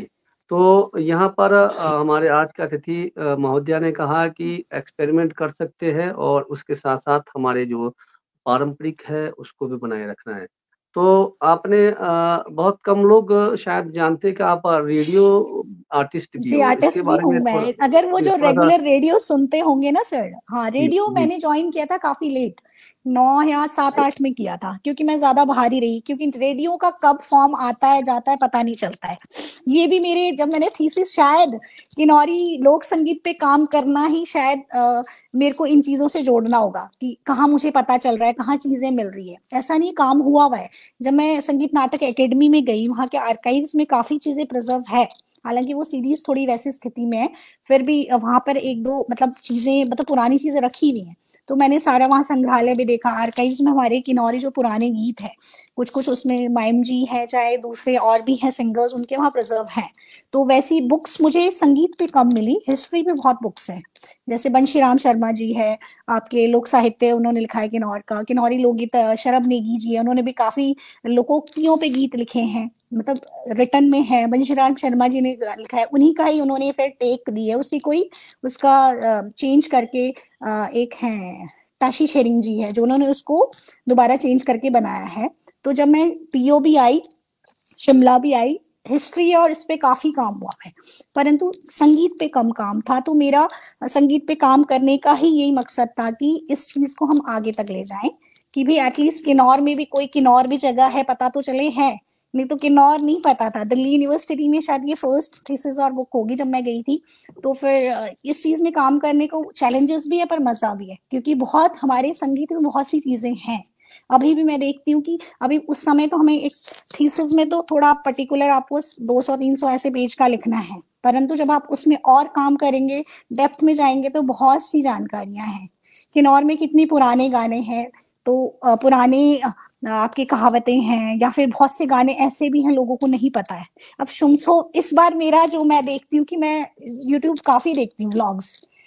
तो यहाँ पर अ, हमारे आज के अतिथि अ, महोदया ने कहा कि एक्सपेरिमेंट कर सकते हैं और उसके साथ-साथ हमारे जो पारंपरिक है, उसको भी बनाए रखना है। तो आपने अ, बहुत कम लोग शायद जानते हैं कि आप रेडियो आर्टिस्ट भी जी, हो। इसके आर्टिस्ट भी बारे हूँ में थोड़ा मैं। अगर वो जी, जो थोड़ा-सा रेगुलर रेडियो सुनते होंगे ना सर, हाँ, जी, रेडियो जी। मैंने जॉइन किया था काफ़ी लेट, नौ या सात आठ में किया था, क्योंकि मैं ज़्यादा बाहर ही रही, क्योंकि रेडियो का कब फॉर्म आता है, जाता है, पता नहीं चलता है। ये भी मेरे जब मैंने थीसिस शायद किन्नौरी लोक संगीत पे काम करना ही शायद अ, मेरे को इन चीज़ों से जोड़ना होगा कि कहाँ मुझे पता चल रहा है, कहाँ चीज़ें मिल रही है। ऐसा नहीं काम हुआ हुआ है। जब मैं संगीत नाटक अकेडमी में गई, वहाँ के आर्काइव्स में काफ़ी चीज़ें प्रिज़र्व है। हालाँकि वो सीरीज़ थोड़ी वैसी स्थिति में है, फिर भी अ, वहाँ पर एक दो मतलब चीज़ें मतलब पुरानी चीज़ें रखी हुई हैं। तो मैंने सारा वहाँ संग्रहालय भी देखा, आर्काइव्स में हमारे किन्नौरी जो पुराने गीत हैं, कुछ-कुछ उसमें माइम जी हैं, चाहे दूसरे और भी हैं सिंगर्स, उनके वहाँ प्रिज़र्व हैं। तो वैसी बुक्स मुझे संगीत पे कम मिली, हिस्ट्री पे बहुत बुक्स हैं। जैसे बंशीराम शर्मा जी हैं, आपके लोक साहित्य उन्होंने लिखा है किन्नौर का, किन्नौरी लोकगीत अ, शरभ नेगी जी हैं, उन्होंने भी काफ़ी लोकोक्तियों पे गीत लिखे हैं, मतलब रिटन में है। बंशीराम शर्मा जी ने लिखा है, उन्हीं का ही उन्होंने फिर टेक दी है, उसी को ही उसका अ, चेंज करके अ, एक हैं ताशी शेरिंग जी हैं, जो उन्होंने उसको दोबारा चेंज करके बनाया है। तो जब मैं पीओ भी आई, शिमला भी आई, हिस्ट्री और इस पे काफ़ी काम हुआ है, परंतु संगीत पे कम काम था। तो मेरा संगीत पे काम करने का ही यही मकसद था कि इस चीज़ को हम आगे तक ले जाएँ, कि भी एटलीस्ट किन्नौर में भी कोई किन्नौर भी जगह है, पता तो चले है। नहीं तो किन्नौर नहीं पता था। दिल्ली यूनिवर्सिटी में शायद ये फर्स्ट थीसिस और बुक होगी जब मैं गई थी। तो फिर अ, इस चीज़ में काम करने को चैलेंजेस भी है पर मज़ा भी है, क्योंकि बहुत हमारे संगीत में बहुत सी चीज़ें हैं। अभी भी मैं देखती हूँ कि अभी उस समय तो हमें एक थीसिस में तो थोड़ा पर्टिकुलर आपको दो सौ तीन सौ ऐसे पेज का लिखना है, परंतु जब आप उसमें और काम करेंगे, डेप्थ में जाएँगे तो बहुत सी जानकारियाँ हैं। किन्नौर में कितने पुराने गाने हैं, तो अ, पुराने अ, आपकी कहावतें हैं या फिर बहुत से गाने ऐसे भी हैं लोगों को नहीं पता है। अब शुमसो इस बार मेरा जो मैं देखती हूँ कि मैं यूट्यूब काफ़ी देखती हूँ व्लॉग्स,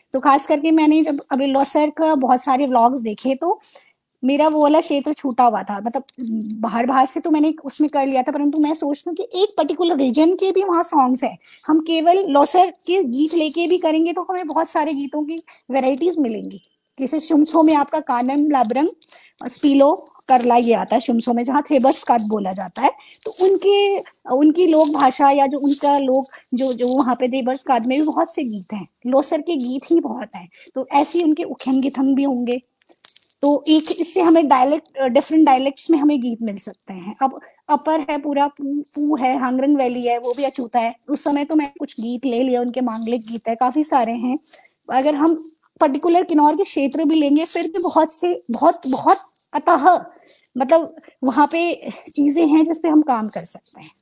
तो खास करके मैंने जब अभी लोसर का बहुत सारे व्लॉग्स देखे तो मेरा वो वाला क्षेत्र छूटा हुआ था, मतलब बाहर बाहर से तो मैंने उसमें कर लिया था, परंतु मैं सोचती हूँ कि एक पर्टिकुलर रीजन के भी वहाँ सॉन्ग्स हैं। हम केवल लोसर के गीत लेके भी करेंगे तो हमें बहुत सारे गीतों की वेराइटीज मिलेंगी। जैसे शुमसो में आपका कानम लाब्रंग स्पीलो करला ये आता है शुमसो में, जहाँ थेबस काट बोला जाता है। तो उनके उनकी लोक भाषा या जो उनका लोक जो जो वहाँ पे थेबस काट में भी बहुत से गीत हैं, लोसर के गीत ही बहुत हैं। तो ऐसे ही उनके उखेंगिथंग भी होंगे। तो एक इससे हमें डायलेक्ट डिफरेंट डायलेक्ट्स में हमें गीत मिल सकते हैं। अब अपर है पूरा, पू, पू है, हांगरंग वैली है, वो भी अछूता है। उस समय तो मैं कुछ गीत ले लिया, उनके मांगलिक गीत है, काफी सारे हैं। अगर हम पर्टिकुलर किन्नौर के क्षेत्र भी लेंगे फिर भी बहुत से बहुत बहुत अतः मतलब वहां पे चीजें हैं जिसपे हम काम कर सकते हैं।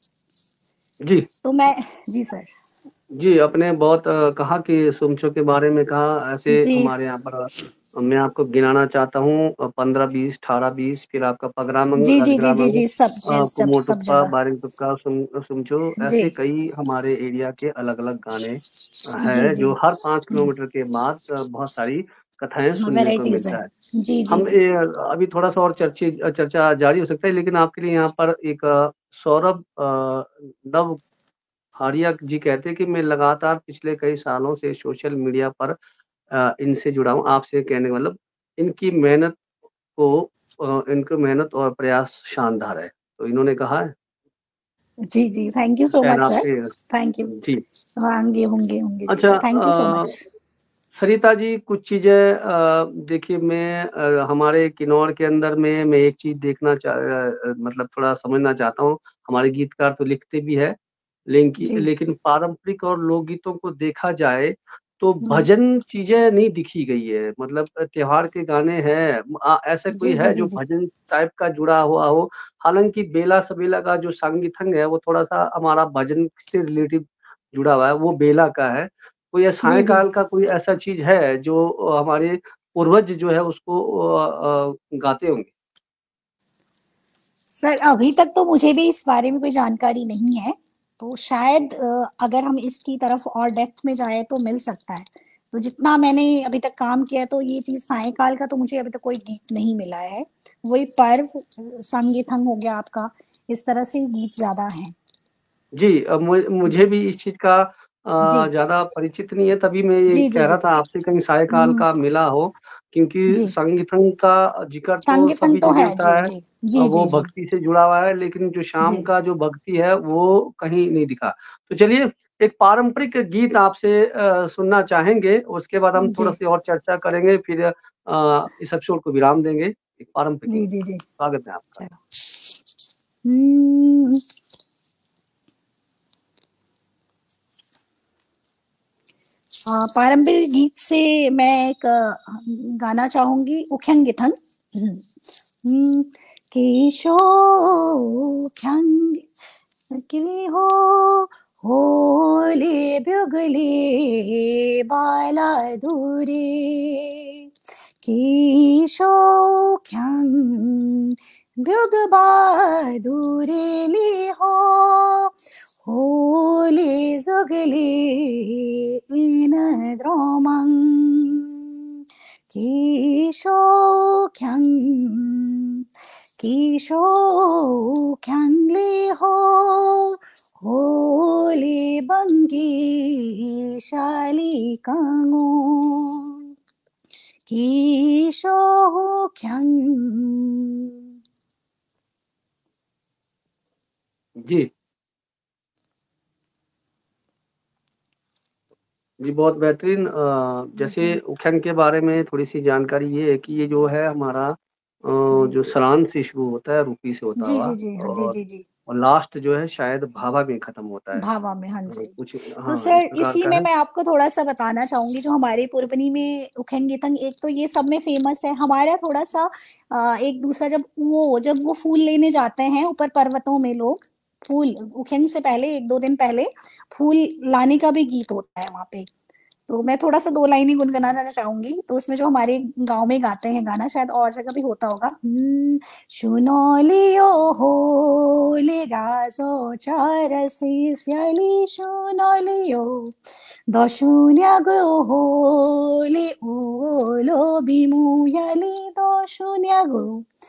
जी तो मैं जी सर जी आपने बहुत अ, कहा कि शुमसो के बारे में कहा। ऐसे जी हमारे यहाँ पर अ, मैं आपको गिनाना चाहता हूँ, पंद्रह बीस अठारह बीस, फिर आपका पगरामंग, जी जी जी जी राजग्रामंग, जी सब अ, सब सब कुमोटुप्पा, जगह बारिंग-तुप्पा, शुम शुमचो, जी ऐसे कई हमारे एरिया के अलग अलग गाने अ, जी है जी जो हर पाँच किलोमीटर के बाद अ, बहुत सारी कथाएं सुनने को वेराइटीज है। मिलता है। जी जी हम जी ए, अभी थोड़ा सा और चर्चे चर्चा जारी हो सकता है, लेकिन आपके लिए यहाँ पर एक अ, सौरभ अ, नव हारिया जी कहते हैं कि मैं लगातार पिछले कई सालों से सोशल मीडिया पर अ, इनसे जुड़ा हूँ। आपसे कहने का मतलब इनकी मेहनत को अ, इनकी मेहनत और प्रयास शानदार है। तो इन्होंने कहा है, जी जी थैंक यू सो शायद मच सर। आपके थैंक यू। जी। होंगे होंगे होंगे जी अच्छा sir, thank you so uh, much. Sarita ji, कुछ चीज़ें अ, देखिए मैं अ, हमारे किन्नौर के अंदर में मैं एक चीज़ देखना चाह अ, मतलब थोड़ा समझना चाहता हूँ। हमारे गीतकार तो लिखते भी हैं, लेंकि जी लेकिन पारंपरिक और लोकगीतों को देखा जाए तो हम्म, भजन चीज़ें नहीं दिखी गई है। मतलब अ, त्योहार के गाने हैं, अ, ऐसा कोई जी जी है जी जो जी भजन टाइप का जुड़ा हुआ हो? हालाँकि बेला सबेला का जो सांगीथंग है वो थोड़ा-सा हमारा भजन से रिलेटिव जुड़ा हुआ है, वो बेला का है। कोई ये जी जी सायंकाल का कोई ऐसा चीज़ है जो अ, हमारे पूर्वज जो है उसको अ अ, गाते होंगे? सर अभी तक तो मुझे भी इस बारे में कोई जानकारी नहीं है। तो शायद अ, अगर हम इसकी तरफ और डेप्थ में जाए तो मिल सकता है। तो जितना मैंने अभी तक काम किया तो ये चीज सायंकाल का तो मुझे अभी तक कोई गीत नहीं मिला है। वही पर्व संगीतंग हो गया आपका, इस तरह से गीत ज्यादा हैं। जी, अ, मु मुझे जी भी इस चीज़ का जी अ, ज़्यादा परिचित नहीं है, तभी मैं ये जी जी कह जी रहा था आपसे कहीं सायंकाल हम्म, का मिला हो, क्योंकि जी संगीतंग का ज़िक्र तो संगीतंग सभी तो जगह है। होता जी है। जी अ, जी वो जी जी भक्ति से जुड़ा हुआ है, लेकिन जो शाम जी का जो भक्ति है वो कहीं नहीं दिखा। तो चलिए एक पारंपरिक गीत आपसे अ, सुनना चाहेंगे, उसके बाद हम जी थोड़ा-सी और चर्चा करेंगे, फिर अ, इस एपिसोड को विराम देंगे। एक पारंपरिक जी गीत जी पर। जी स्वागत है आपका। चलो। हम्म, अ, पारंपरिक गीत से मैं एक अ, गाना चाहूंगी उख्यंगिथन। हम्म, केशो ख्यंग किले हो होले ब्युगले बाला दूरे केशो ख्यंग ब्युग दूरे ले हो होले जुगले इन द्रोमं केशो ख्यंग केशो ख्यंगले हो होले बंगी शाली कांगो केशो ख्यंग। जी। जी, बहुत बेहतरीन। अ, जी जैसे उख्यान के बारे में थोड़ी-सी जानकारी ये है कि ये जो है हमारा अ, जी जो सरांध से शुरू होता है, रूपी से होता जी हुआ, जी जी हाँ जी और जी जी और लास्ट जो है शायद भाभा में खत्म होता है। भावा में हाँ अ, जी। कुछ तो हाँ, इस सर प्रकार इसी का में है। मैं आपको थोड़ा सा बताना चाहूंगी, जो हमारे पुरबनी में उखेंगितंग एक तो ये सब में फेमस है। हमारा थोड़ा सा अ, एक दूसरा जब वो जब वो फूल लेने जाते हैं ऊपर पर्वतों में लोग, फूल उखेंग से पहले एक दो दिन पहले फूल लाने का भी गीत होता है वहां पे। तो मैं थोड़ा-सा दो लाइन ही गुनगुनाना चाहूँगी। तो उसमें जो हमारे गाँव में गाते हैं गाना, शायद और जगह भी होता होगा। हुँ, सुनोलियो होले राजोचार सिस्याली सुनोलियो दशुन्यागो होले ओलो बिमुयाली दशुन्यागो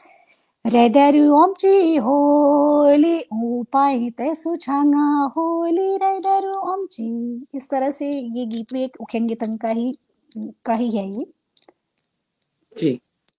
रेदरु ओमची होली ऊपाई तेसु छांगा होली रेदरु ओमची। इस तरह से ये गीत भी एक उखेंगीतंग का ही का ही है ये। जी।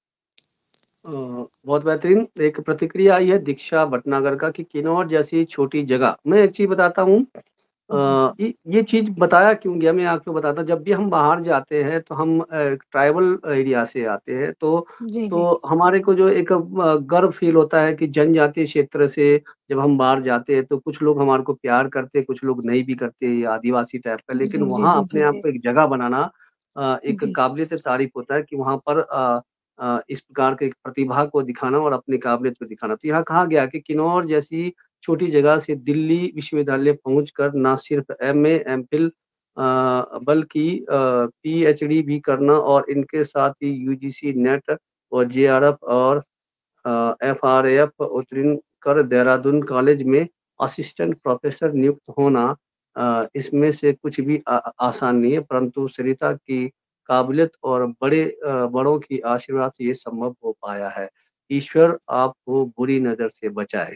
अ, बहुत बेहतरीन एक प्रतिक्रिया आई है दीक्षा भटनागर का कि किन्नौर जैसी छोटी जगह। मैं एक चीज़ बताता हूँ, अ, ये ये चीज़ बताया क्यों गया, मैं आपको बताता हूँ। जब भी हम बाहर जाते हैं तो हम अ, ट्राइबल एरिया से आते हैं, तो जी, तो जी। हमारे को जो एक अ, गर्व फ़ील होता है कि जनजातीय क्षेत्र से जब हम बाहर जाते हैं तो कुछ लोग हमारे को प्यार करते हैं, कुछ लोग नहीं भी करते, ये आदिवासी टाइप का। लेकिन जी, जी, वहाँ जी, अपने जी, आप जी। को एक जगह बनाना अ, एक जी। काबिलियत-ए-तारीफ़ होता है कि वहाँ पर अ अ, इस प्रकार के प्रतिभा को दिखाना और अपनी काबिलियत को दिखाना। तो यहाँ कहा गया कि किन्नौर जैसी छोटी जगह से दिल्ली विश्वविद्यालय पहुँचकर ना सिर्फ एमए, एमफिल अ, बल्कि अ, पीएचडी भी करना और इनके साथ ही यूजीसी नेट और जेआरएफ और अ, एफआरएफ उत्तीर्ण कर देहरादून कॉलेज में असिस्टेंट प्रोफेसर नियुक्त होना, अ, इसमें से कुछ भी आ आसान नहीं है, परंतु सरिता की काबिलियत और बड़े अ, बड़ों की आशीर्वाद से ये संभव हो पाया है। ईश्वर आपको बुरी नज़र से बचाए।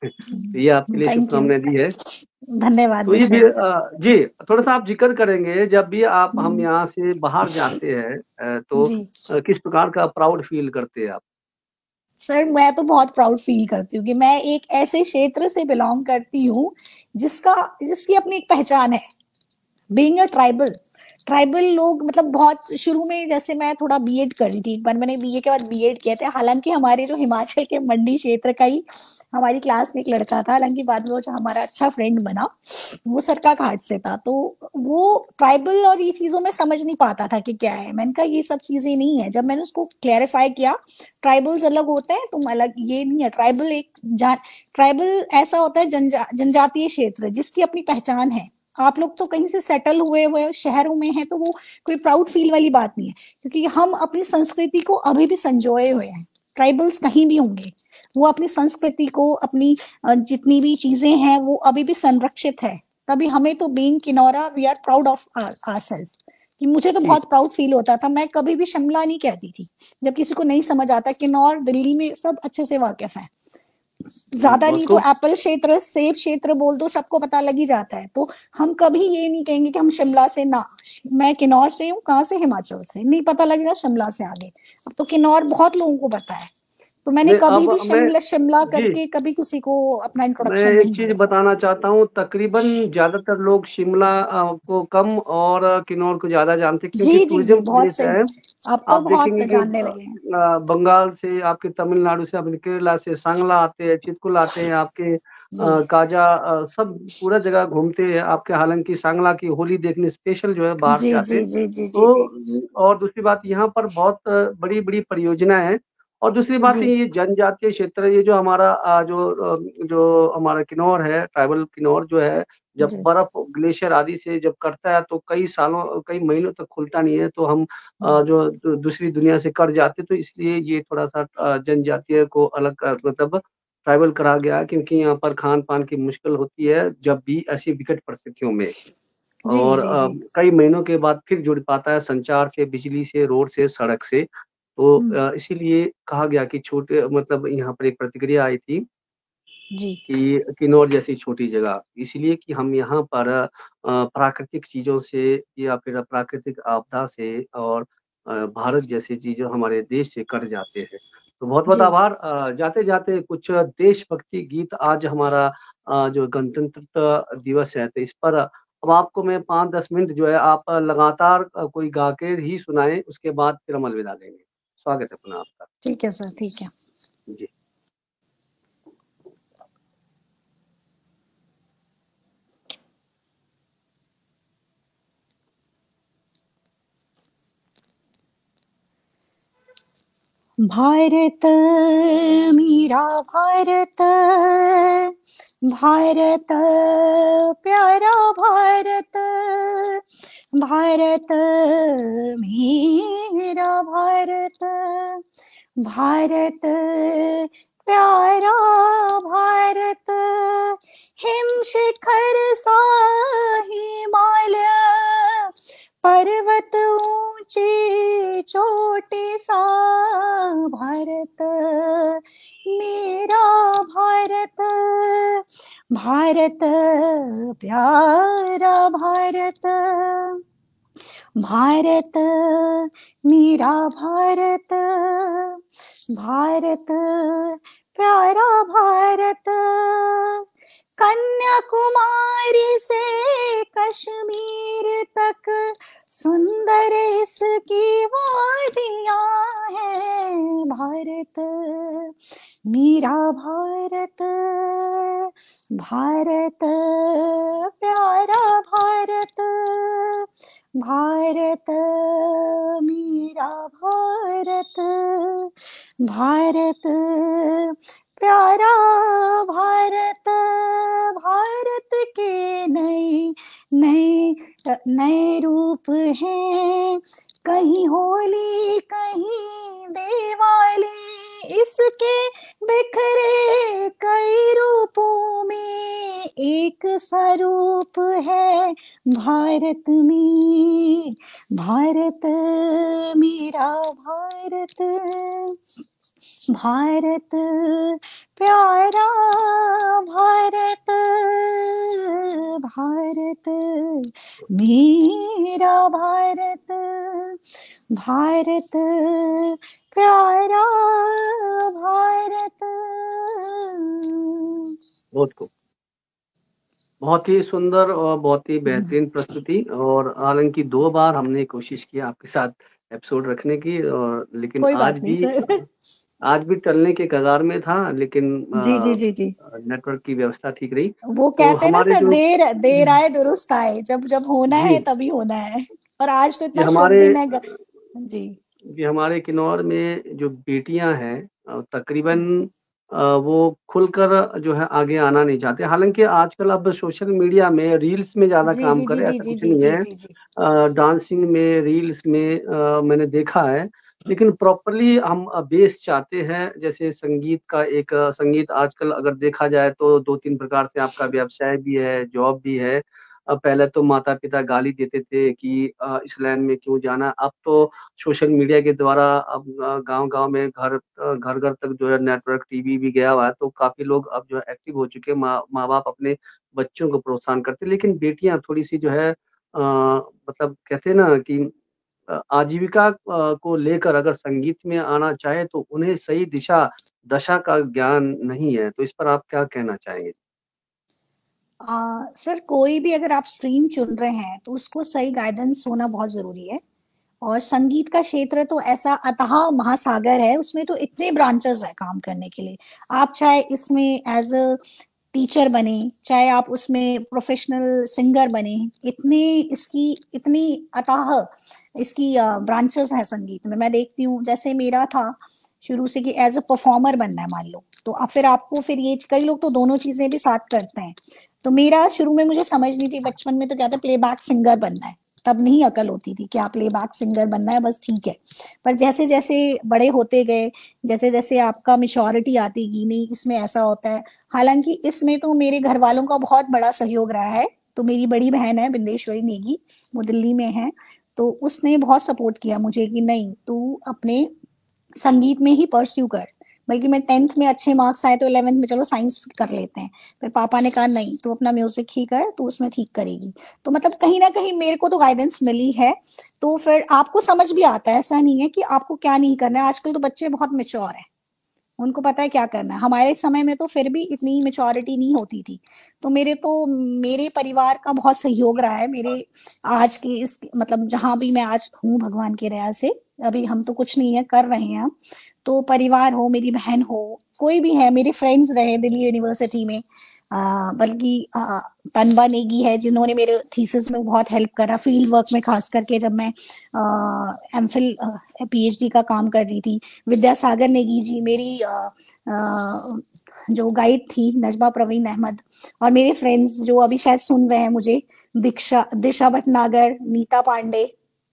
तो ये आपके लिए थैंक यू। शुभकामनाएँ दी है। धन्यवाद तो ये भी बेशक। अ, जी, थोड़ा-सा आप ज़िक्र करेंगे जब भी आप हम हुँ, यहाँ से बाहर जाते हैं, अ, तो जी। अ, किस प्रकार का प्राउड फ़ील करते हैं आप? सर, मैं तो बहुत प्राउड फ़ील करती हूँ कि मैं एक ऐसे क्षेत्र से बिलॉन्ग करती हूँ, जिसका जिसकी अपनी एक पहचान है। बीइंग अ ट्राइबल ट्राइबल लोग मतलब बहुत शुरू में, जैसे मैं थोड़ा बीएड कर रही थी, एक बार मैंने बीए के बाद बीएड किया था। हालाँकि हमारे जो हिमाचल के मंडी क्षेत्र का ही हमारी क्लास में एक लड़का था, हालाँकि बाद में वो जो हमारा अच्छा फ्रेंड बना, वो सरकाघाट से था। तो वो ट्राइबल और ये चीज़ों में समझ नहीं पाता था कि क्या है। मैंने कहा ये सब चीज़ें नहीं है। जब मैंने उसको क्लैरिफ़ाई किया, ट्राइबल्स अलग होते हैं, तुम अलग, ये नहीं है। ट्राइबल एक जा ट्राइबल ऐसा होता है जनजा जनजातीय क्षेत्र जिसकी अपनी पहचान है। आप लोग तो कहीं से सेटल हुए हुए शहरों में हैं, तो वो कोई प्राउड फील वाली बात नहीं है, क्योंकि हम अपनी संस्कृति को अभी भी संजोए हुए हैं। ट्राइबल्स कहीं भी होंगे, वो अपनी संस्कृति को, अपनी अ, जितनी भी चीजें हैं वो अभी भी संरक्षित है। तभी हमें तो being Kinnaura we are proud of ourselves. कि मुझे तो जी। बहुत प्राउड फील होता था। मैं कभी भी शिमला नहीं कहती थी। जब किसी को नहीं समझ आता, किन्नौर दिल्ली में सब अच्छे से वाकिफ है। जी, ज्यादा बहुत नहीं तो खूब। एप्पल क्षेत्र, सेब क्षेत्र बोल दो, सबको पता लग ही जाता है। तो हम कभी ये नहीं कहेंगे कि हम शिमला से, ना, मैं किन्नौर से हूँ। कहाँ से? हिमाचल से। नहीं पता लगेगा शिमला से आगे। अब तो किन्नौर बहुत लोगों को पता है। तो मैंने नहीं, कभी अब भी मैं शिमला शिमला जी। करके कभी किसी को अपना मैं इंट्रोडक्शन एक नहीं चीज़ दिया सर। बताना चाहता हूँ, तकरीबन ज़्यादातर लोग शिमला अ, को कम और किन्नौर को ज़्यादा जानते हैं क्योंकि जी जी जी, टूरिज़्म बहुत प्लेस सही। है। अब तो आप बहुत देखेंगे कि जानने लगे हैं। अ अ, बंगाल से, आपके तमिलनाडु से, अपने केरला से सांगला आते हैं, चितकुल आते हैं, आपके जी अ, काजा, अ, सब पूरा जगह घूमते हैं। आपके हालाँकि सांगला की होली देखने स्पेशल जो है बाहर जी से आते जी हैं। जी जी जी जी तो और दूसरी बात, यहाँ पर बहुत बड़ी-बड़ी परियोजनाएँ हैं। और दूसरी बात जी ये जनजातीय क्षेत्र, ये जो हमारा अ, जो अ, जो हमारा किन्नौर है, ट्राइबल किन्नौर जो है, जब जी बर्फ ग्लेशियर आदि से जब कटता है तो कई सालों कई महीनों तक खुलता नहीं है, तो हम जी अ, जो दू दूसरी दुनिया से कट जाते, तो इसलिए ये थोड़ा-सा अ, जनजातीय को अलग अ, मतलब ट्राइबल करा गया है, क्योंकि यहाँ पर खान-पान की मुश्किल होती है जब भी ऐसी विकट परिस्थितियों में। जी और जी अ, जी। कई महीनों के बाद फिर जुड़ पाता है संचार से, बिजली से, रोड से, सड़क से। तो हम्म, अ, इसीलिए कहा गया कि छोटे मतलब यहाँ पर एक प्रतिक्रिया आई थी जी कि किन्नौर जैसी छोटी जगह, इसलिए कि हम यहाँ पर अ, प्राकृतिक चीज़ों से या फिर प्राकृतिक आपदा से और अ, भारत जैसी चीज़ों हमारे देश से कट जाते हैं। तो बहुत-बहुत जी। आभार। अ, जाते-जाते कुछ देशभक्ति गीत, आज हमारा अ, जो गणतंत्रता दिवस है, तो इस पर अब आपको मैं पाँच दस मिनट जो है आप लगातार अ, कोई गा के ही सुनाएँ, उसके बाद फिर हम अलविदा लेंगे। स्वागत है पुनः आपका। ठीक है सर, ठीक है। जी। भारत मेरा भारत, भारत प्यारा भारत, भारत मेरा भारत, भारत प्यारा भारत, हिम शिखर सा हिमालय, पर्वत ऊंचे चोटी सा, भारत मेरा भारत, भारत प्यारा भारत, भारत मेरा भारत, भारत प्यारा भारत, कन्याकुमारी से कश्मीर तक सुंदर इसकी वादियां हैं, भारत मेरा भारत, भारत प्यारा भारत, भारत मेरा भारत, भारत प्यारा भारत, भारत के नए नए नए रूप हैं, कहीं होली कहीं दिवाली, इसके बिखरे कई रूपों में एक स्वरूप है भारत में, भारत मेरा भारत, भारत प्यारा भारत, भारत मेरा भारत, भारत प्यारा भारत। बहुत खूब, बहुत ही सुंदर और बहुत ही बेहतरीन प्रस्तुति। और हालांकि दो बार हमने कोशिश की आपके साथ एपिसोड रखने की, और लेकिन कोई आज बात नहीं भी सर। आज भी टलने के कगार में था, लेकिन जी जी जी जी नेटवर्क की व्यवस्था ठीक रही। वो तो कहते हैं ना हमारे सर, जो देर देर आए दुरुस्त आए, जब जब होना जी है तभी होना है। और आज तो ये इतना शुभ हमारे दिन है। ग- जी ये हमारे किन्नौर में जो बेटियां हैं अ, तकरीबन अ, वो खुलकर जो है आगे आना नहीं चाहते। हालांकि आजकल अब सोशल मीडिया में रील्स में ज्यादा जी काम जी जी करे, जी ऐसा जी कुछ जी नहीं जी है। जी जी अ, डांसिंग में, रील्स में अ, मैंने देखा है, लेकिन प्रॉपरली हम बेस चाहते हैं। जैसे संगीत का एक अ, संगीत आजकल अगर देखा जाए तो दो तीन प्रकार से आपका व्यवसाय भी है, जॉब भी है। अब पहले तो माता पिता गाली देते थे कि अ, इस लाइन में क्यों जाना, अब तो सोशल मीडिया के द्वारा अब गांव-गांव में घर अ, घर-घर तक जो है नेटवर्क, टीवी भी गया हुआ है, तो काफ़ी लोग अब जो है एक्टिव हो चुके हैं। माँ माँ-बाप अपने बच्चों को प्रोत्साहन करते हैं, लेकिन बेटियाँ थोड़ी-सी जो है अ, मतलब कहते हैं ना कि अ, आजीविका अ, को लेकर अगर संगीत में आना चाहे तो उन्हें सही दिशा, दशा का ज्ञान नहीं है। तो इस पर आप क्या कहना चाहेंगे? आ, सर कोई भी अगर आप स्ट्रीम चुन रहे हैं तो उसको सही गाइडेंस होना बहुत जरूरी है। और संगीत का क्षेत्र तो ऐसा अथाह महासागर है, उसमें तो इतने ब्रांचेस है काम करने के लिए। आप चाहे इसमें एज अ टीचर बने, चाहे आप उसमें प्रोफेशनल सिंगर बने, इतने इसकी इतनी अथाह इसकी ब्रांचेस हैं संगीत में। मैं देखती हूँ जैसे मेरा था शुरू से कि एज अ परफॉर्मर बनना है मान लो, तो अब फिर आपको फिर ये कई लोग तो दोनों चीजें भी साथ करते हैं। तो मेरा शुरू में मुझे समझ नहीं थी, बचपन में तो क्या था प्लेबैक सिंगर बनना है, तब नहीं अकल होती थी कि आप प्लेबैक सिंगर बनना है बस, ठीक है। पर जैसे जैसे बड़े होते गए, जैसे जैसे आपका मेच्योरिटी आती गई, नहीं इसमें ऐसा होता है। हालांकि इसमें तो मेरे घर वालों का बहुत बड़ा सहयोग रहा है। तो मेरी बड़ी बहन है बिंदेश्वरी नेगी, वो दिल्ली में है, तो उसने बहुत सपोर्ट किया मुझे कि नहीं तू अपने संगीत में ही परस्यू कर। बल्कि मैं टेंथ में अच्छे मार्क्स आए तो इलेवेंथ में चलो साइंस कर लेते हैं, फिर पापा ने कहा नहीं तू अपना म्यूजिक ही कर, तू उसमें ठीक करेगी। तो मतलब कहीं ना कहीं मेरे को तो गाइडेंस मिली है। तो फिर आपको समझ भी आता है, ऐसा नहीं है कि आपको क्या नहीं करना है। आजकल तो बच्चे बहुत मेच्योर हैं, उनको पता है क्या करना है। हमारे समय में तो फिर भी इतनी मेच्योरिटी नहीं होती थी। तो मेरे तो मेरे परिवार का बहुत सहयोग रहा है मेरे आज के इस मतलब जहां भी मैं आज हूँ भगवान की दया से। अभी हम तो कुछ नहीं है कर रहे हैं हम, तो परिवार हो, मेरी बहन हो, कोई भी है, मेरे फ्रेंड्स रहे दिल्ली यूनिवर्सिटी में, आ, बल्कि आ, तनबा नेगी है जिन्होंने मेरे थीसिस में बहुत हेल्प करा, फील्ड वर्क में खास करके जब मैं एम फिल पीएचडी का काम कर रही थी। विद्यासागर नेगी जी मेरी आ, आ, जो गाइड थी नजमा प्रवीण अहमद, और मेरे फ्रेंड्स जो अभी शायद सुन रहे हैं मुझे, दीक्षा दिशा भटनागर, नीता पांडे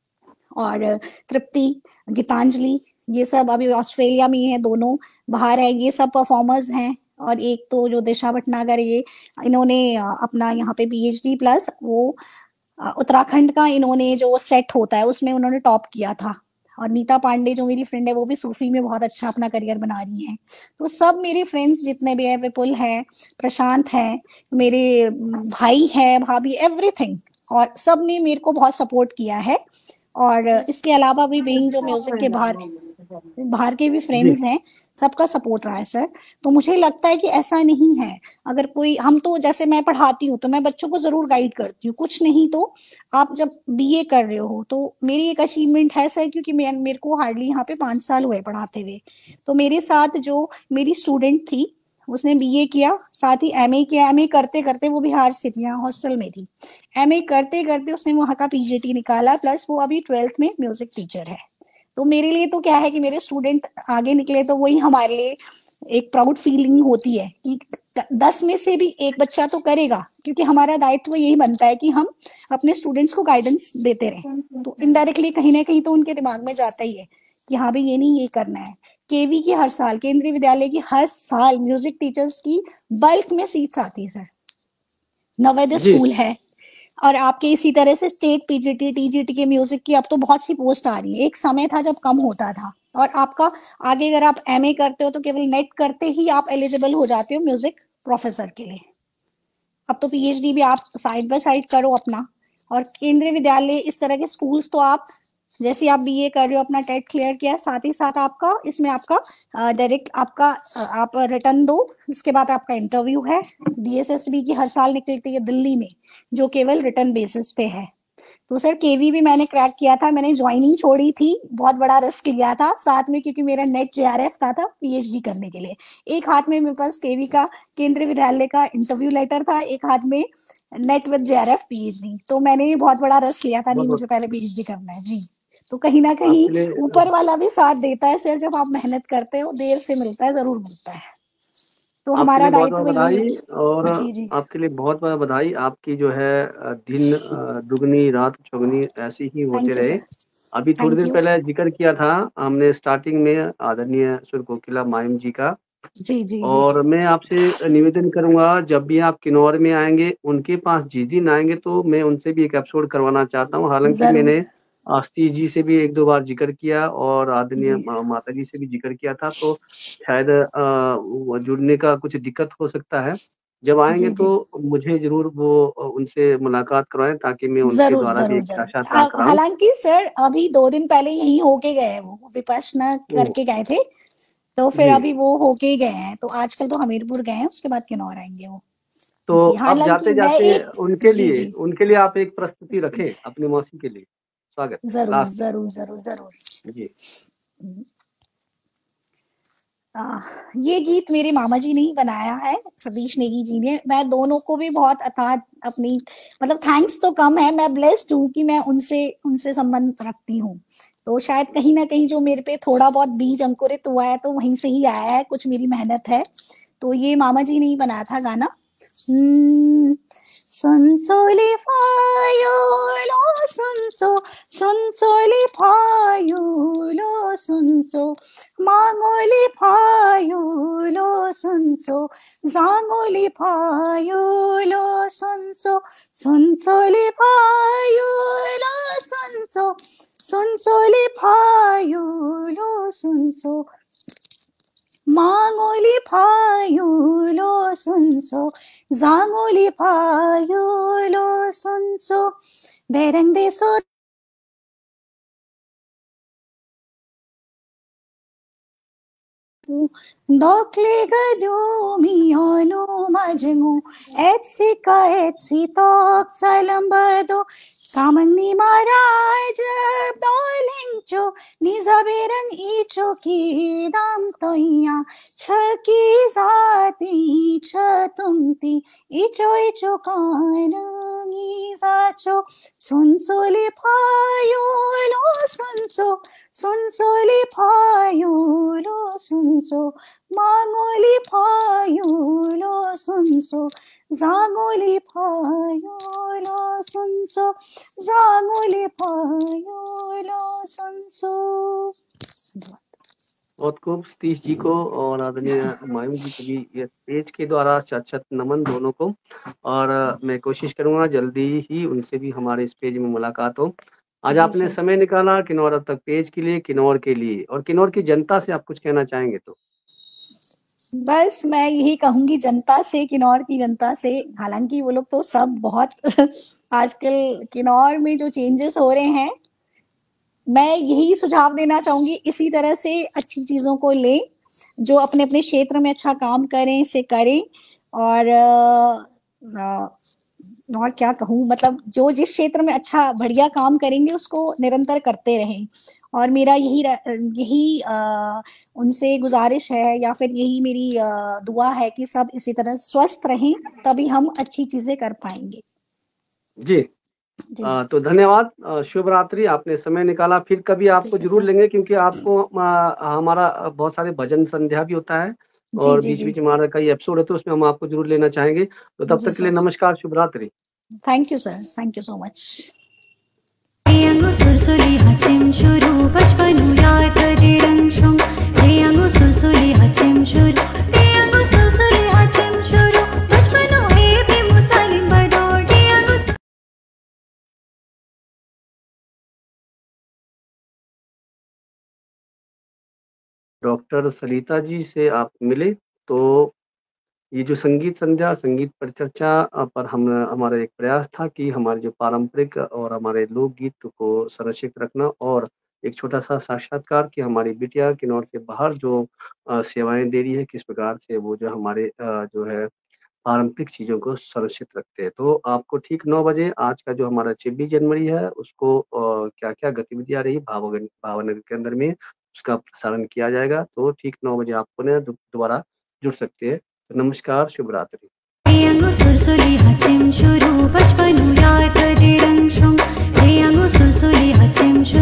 और तृप्ति, गीतांजलि, ये सब अभी ऑस्ट्रेलिया में ही हैं, दोनों बाहर है, ये सब परफॉर्मर्स हैं। और एक तो जो दिशा भटनागर, ये इन्होंने अपना यहाँ पे पीएचडी प्लस वो उत्तराखंड का इन्होंने जो सेट होता है उसमें उन्होंने टॉप किया था। और नीता पांडे जो मेरी फ्रेंड है वो भी सूफी में बहुत अच्छा अपना करियर बना रही हैं। तो सब मेरे फ्रेंड्स जितने भी हैं, विपुल है, प्रशांत है, मेरे भाई है, भाभी, एवरीथिंग, और सब ने मेरे को बहुत सपोर्ट किया है। और इसके अलावा भी बीइंग जो म्यूजिक के बाहर बाहर के भी फ्रेंड्स हैं, सबका सपोर्ट रहा है सर। तो मुझे लगता है कि ऐसा नहीं है, अगर कोई, हम तो जैसे मैं पढ़ाती हूँ तो मैं बच्चों को जरूर गाइड करती हूँ, कुछ नहीं तो आप जब बीए कर रहे हो तो मेरी एक अचीवमेंट है सर, क्योंकि मैं मेरे को हार्डली यहाँ पे पाँच साल हुए पढ़ाते हुए। तो मेरे साथ जो मेरी स्टूडेंट थी उसने बीए किया, साथ ही एमए किया, एमए करते करते वो बिहार से थी, यहाँ हॉस्टल में थी, एमए करते करते उसने वहाँ का पीजीटी निकाला, प्लस वो अभी ट्वेल्थ में म्यूजिक टीचर है। तो मेरे लिए तो क्या है कि मेरे स्टूडेंट आगे निकले तो वही हमारे लिए एक प्राउड फीलिंग होती है कि दस में से भी एक बच्चा तो करेगा, क्योंकि हमारा दायित्व यही बनता है कि हम अपने स्टूडेंट्स को गाइडेंस देते रहें। तो इनडायरेक्टली कहीं ना कहीं तो उनके दिमाग में जाता ही है कि हाँ भाई ये नहीं, ये करना है। केवी की हर साल, केंद्रीय विद्यालय की हर साल म्यूजिक टीचर्स की बल्क में सीट्स आती है सर। नवोदय स्कूल है, और आपके इसी तरह से स्टेट पीजीटी, टीजीटी के म्यूजिक की अब तो बहुत सी पोस्ट आ रही है। एक समय था जब कम होता था, और आपका आगे अगर आप एमए करते हो तो केवल नेट करते ही आप एलिजिबल हो जाते हो म्यूजिक प्रोफेसर के लिए। अब तो पीएचडी भी आप साइड बाय साइड करो अपना। और केंद्रीय विद्यालय इस तरह के स्कूल्स तो आप जैसे आप बीए कर रहे हो, अपना टेट क्लियर किया, साथ ही साथ आपका इसमें आपका डायरेक्ट आपका आप रिटर्न दो, उसके बाद आपका इंटरव्यू है। डीएसएसबी की हर साल निकलती है दिल्ली में, जो केवल रिटर्न बेसिस पे है। तो सर केवी भी मैंने क्रैक किया था, मैंने ज्वाइनिंग छोड़ी थी, बहुत बड़ा रिस्क लिया था साथ में, क्योंकि मेरा नेट जेआरएफ था था पीएचडी करने के लिए। एक हाथ में मेरे पास केवी का केंद्रीय विद्यालय का इंटरव्यू लेटर था, एक हाथ में नेट विद जेआरएफ पीएचडी। तो मैंने ये बहुत बड़ा रिस्क लिया था, नहीं मुझे पहले पीएचडी करना है जी। तो कहीं ना कहीं ऊपर वाला भी साथ देता है सर, जब आप मेहनत करते हो, देर से मिलता है, जरूर मिलता है। तो हमारा दायित्व बधाई, और जी जी। आपके लिए बहुत बहुत बधाई। आपकी जो है दिन दुगनी रात चौगनी ऐसी ही होते रहे। अभी थोड़ी देर पहले जिक्र किया था हमने स्टार्टिंग में आदरणीय सुर कोकिला माइम जी का, जी जी और जी। मैं आपसे निवेदन करूंगा, जब भी आप किन्नौर में आएंगे, उनके पास जिस दिन आएंगे तो मैं उनसे भी एक एपिसोड करवाना चाहता हूँ। हालांकि मैंने आस्तीज जी से भी एक दो बार जिक्र किया और आदरणीय माता जी से भी जिक्र किया था, तो शायद जुड़ने का कुछ दिक्कत हो सकता है। जब आएंगे तो मुझे जरूर वो उनसे मुलाकात करवाएं, ताकि मैं उनके द्वारा भी एक साक्षात्कार कराऊं। हालांकि सर अभी दो दिन पहले यहीं होके गए हैं, वो विपश्यना करके गए थे, तो फिर अभी वो होके ही गए हैं। तो आजकल तो हमीरपुर गए हैं, उसके बाद किन्नौर आएंगे वो। तो अब जाते जाते उनके लिए जी, जी, उनके लिए आप एक प्रस्तुति रखें अपनी मौसी के लिए। स्वागत। जरूर जरूर जरूर जरूर जी। आ, ये गीत मेरे मामा जी ने ही बनाया है, सतीश नेगी जी ने। मैं दोनों को भी बहुत अथाह अपनी मतलब थैंक्स तो कम है, मैं ब्लेस्ड हूँ कि मैं उनसे उनसे संबंध रखती हूँ। तो शायद कहीं ना कहीं जो मेरे पे थोड़ा बहुत बीज अंकुरित हुआ है तो वहीं से ही आया है, कुछ मेरी मेहनत है। तो ये मामा जी ने ही बनाया था गाना। Sonsolifayolo sonso, sonsolifayolo sonso, mangolifayolo sonso, zangolifayolo sonso, sonsolifayolo sonso, sonsolifayolo sonso, mangolifayolo sonso, zangolifayolo sonso, bereng deso dokle gadumiono majengu etsika etsitok salambado kamang ni maraj dolingcho ni zaberang icho ki dam toya chaki zati chatumti icho icho kanangi zacho sunsoli payolo sunso Sonsolifayolo sonso, सुनसो मांगोली फायुलो सुनसो Jagoli फायुलो सुनसो Jagoli फायुलो सुनसो। बहुत खूब सतीश जी को और आदरणीय मायूम जी को भी ये page के द्वारा शत नमन दोनों को। और मैं कोशिश करूंगा जल्दी ही उनसे भी हमारे इस पेज में मुलाकात हो। आज जी आपने सर। समय निकाला किन्नौर अब तक पेज के लिए, किन्नौर के लिए, और किन्नौर की जनता से आप कुछ कहना चाहेंगे तो? बस मैं यही कहूंगी जनता से, किन्नौर की जनता से, हालांकि वो लोग तो सब बहुत आजकल किन्नौर में जो चेंजेस हो रहे हैं, मैं यही सुझाव देना चाहूंगी इसी तरह से अच्छी चीजों को लें, जो अपने अपने क्षेत्र में अच्छा काम करें से करें। और आ, और क्या कहूँ, मतलब जो जिस क्षेत्र में अच्छा बढ़िया काम करेंगे उसको निरंतर करते रहें। और मेरा यही यही आ, उनसे गुजारिश है या फिर यही मेरी आ, दुआ है कि सब इसी तरह स्वस्थ रहें, तभी हम अच्छी चीजें कर पाएंगे। जी, आ, तो धन्यवाद, शुभ रात्रि। आपने समय निकाला, फिर कभी आपको जरूर लेंगे क्योंकि आपको आ, हमारा बहुत सारे भजन संध्या भी होता है और बीच बीच में हमारा कई एपिसोड होते हैं, उसमें हम आपको जरूर लेना चाहेंगे। तो तब तक के लिए नमस्कार, शुभ रात्रि। Thank you sir, thank you so much. सुलसुली हचिम शुरू बचपन याद करे रंगशुम रेंगो सुलसुली हचिम शुरू रेंगो सुलसुली हचिम शुरू बचपन हे भी मुसालिम बदो रेंगो। डॉक्टर सरिता जी से आप मिले तो ये जो संगीत संध्या, संगीत परिचर्चा पर हम हमारा एक प्रयास था कि हमारे जो पारंपरिक और हमारे लोकगीत को संरक्षित रखना, और एक छोटा सा साक्षात्कार कि हमारी बिटिया किन्नौर से बाहर जो सेवाएं दे रही है, किस प्रकार से वो जो हमारे आ, जो है पारंपरिक चीज़ों को संरक्षित रखते हैं। तो आपको ठीक नौ बजे आज का जो हमारा छब्बीस जनवरी है उसको क्या क्या गतिविधियां रही भावनगर भावनगर के अंदर में, उसका प्रसारण किया जाएगा। तो ठीक नौ बजे आप पुनः दोबारा जुड़ सकते हैं। तो नमस्कार, शुभ रात्रि। सुलसुली हचिम शुरू बचपन याद करे रंगशुम रेंगो सुलसुली हचिम शुरू।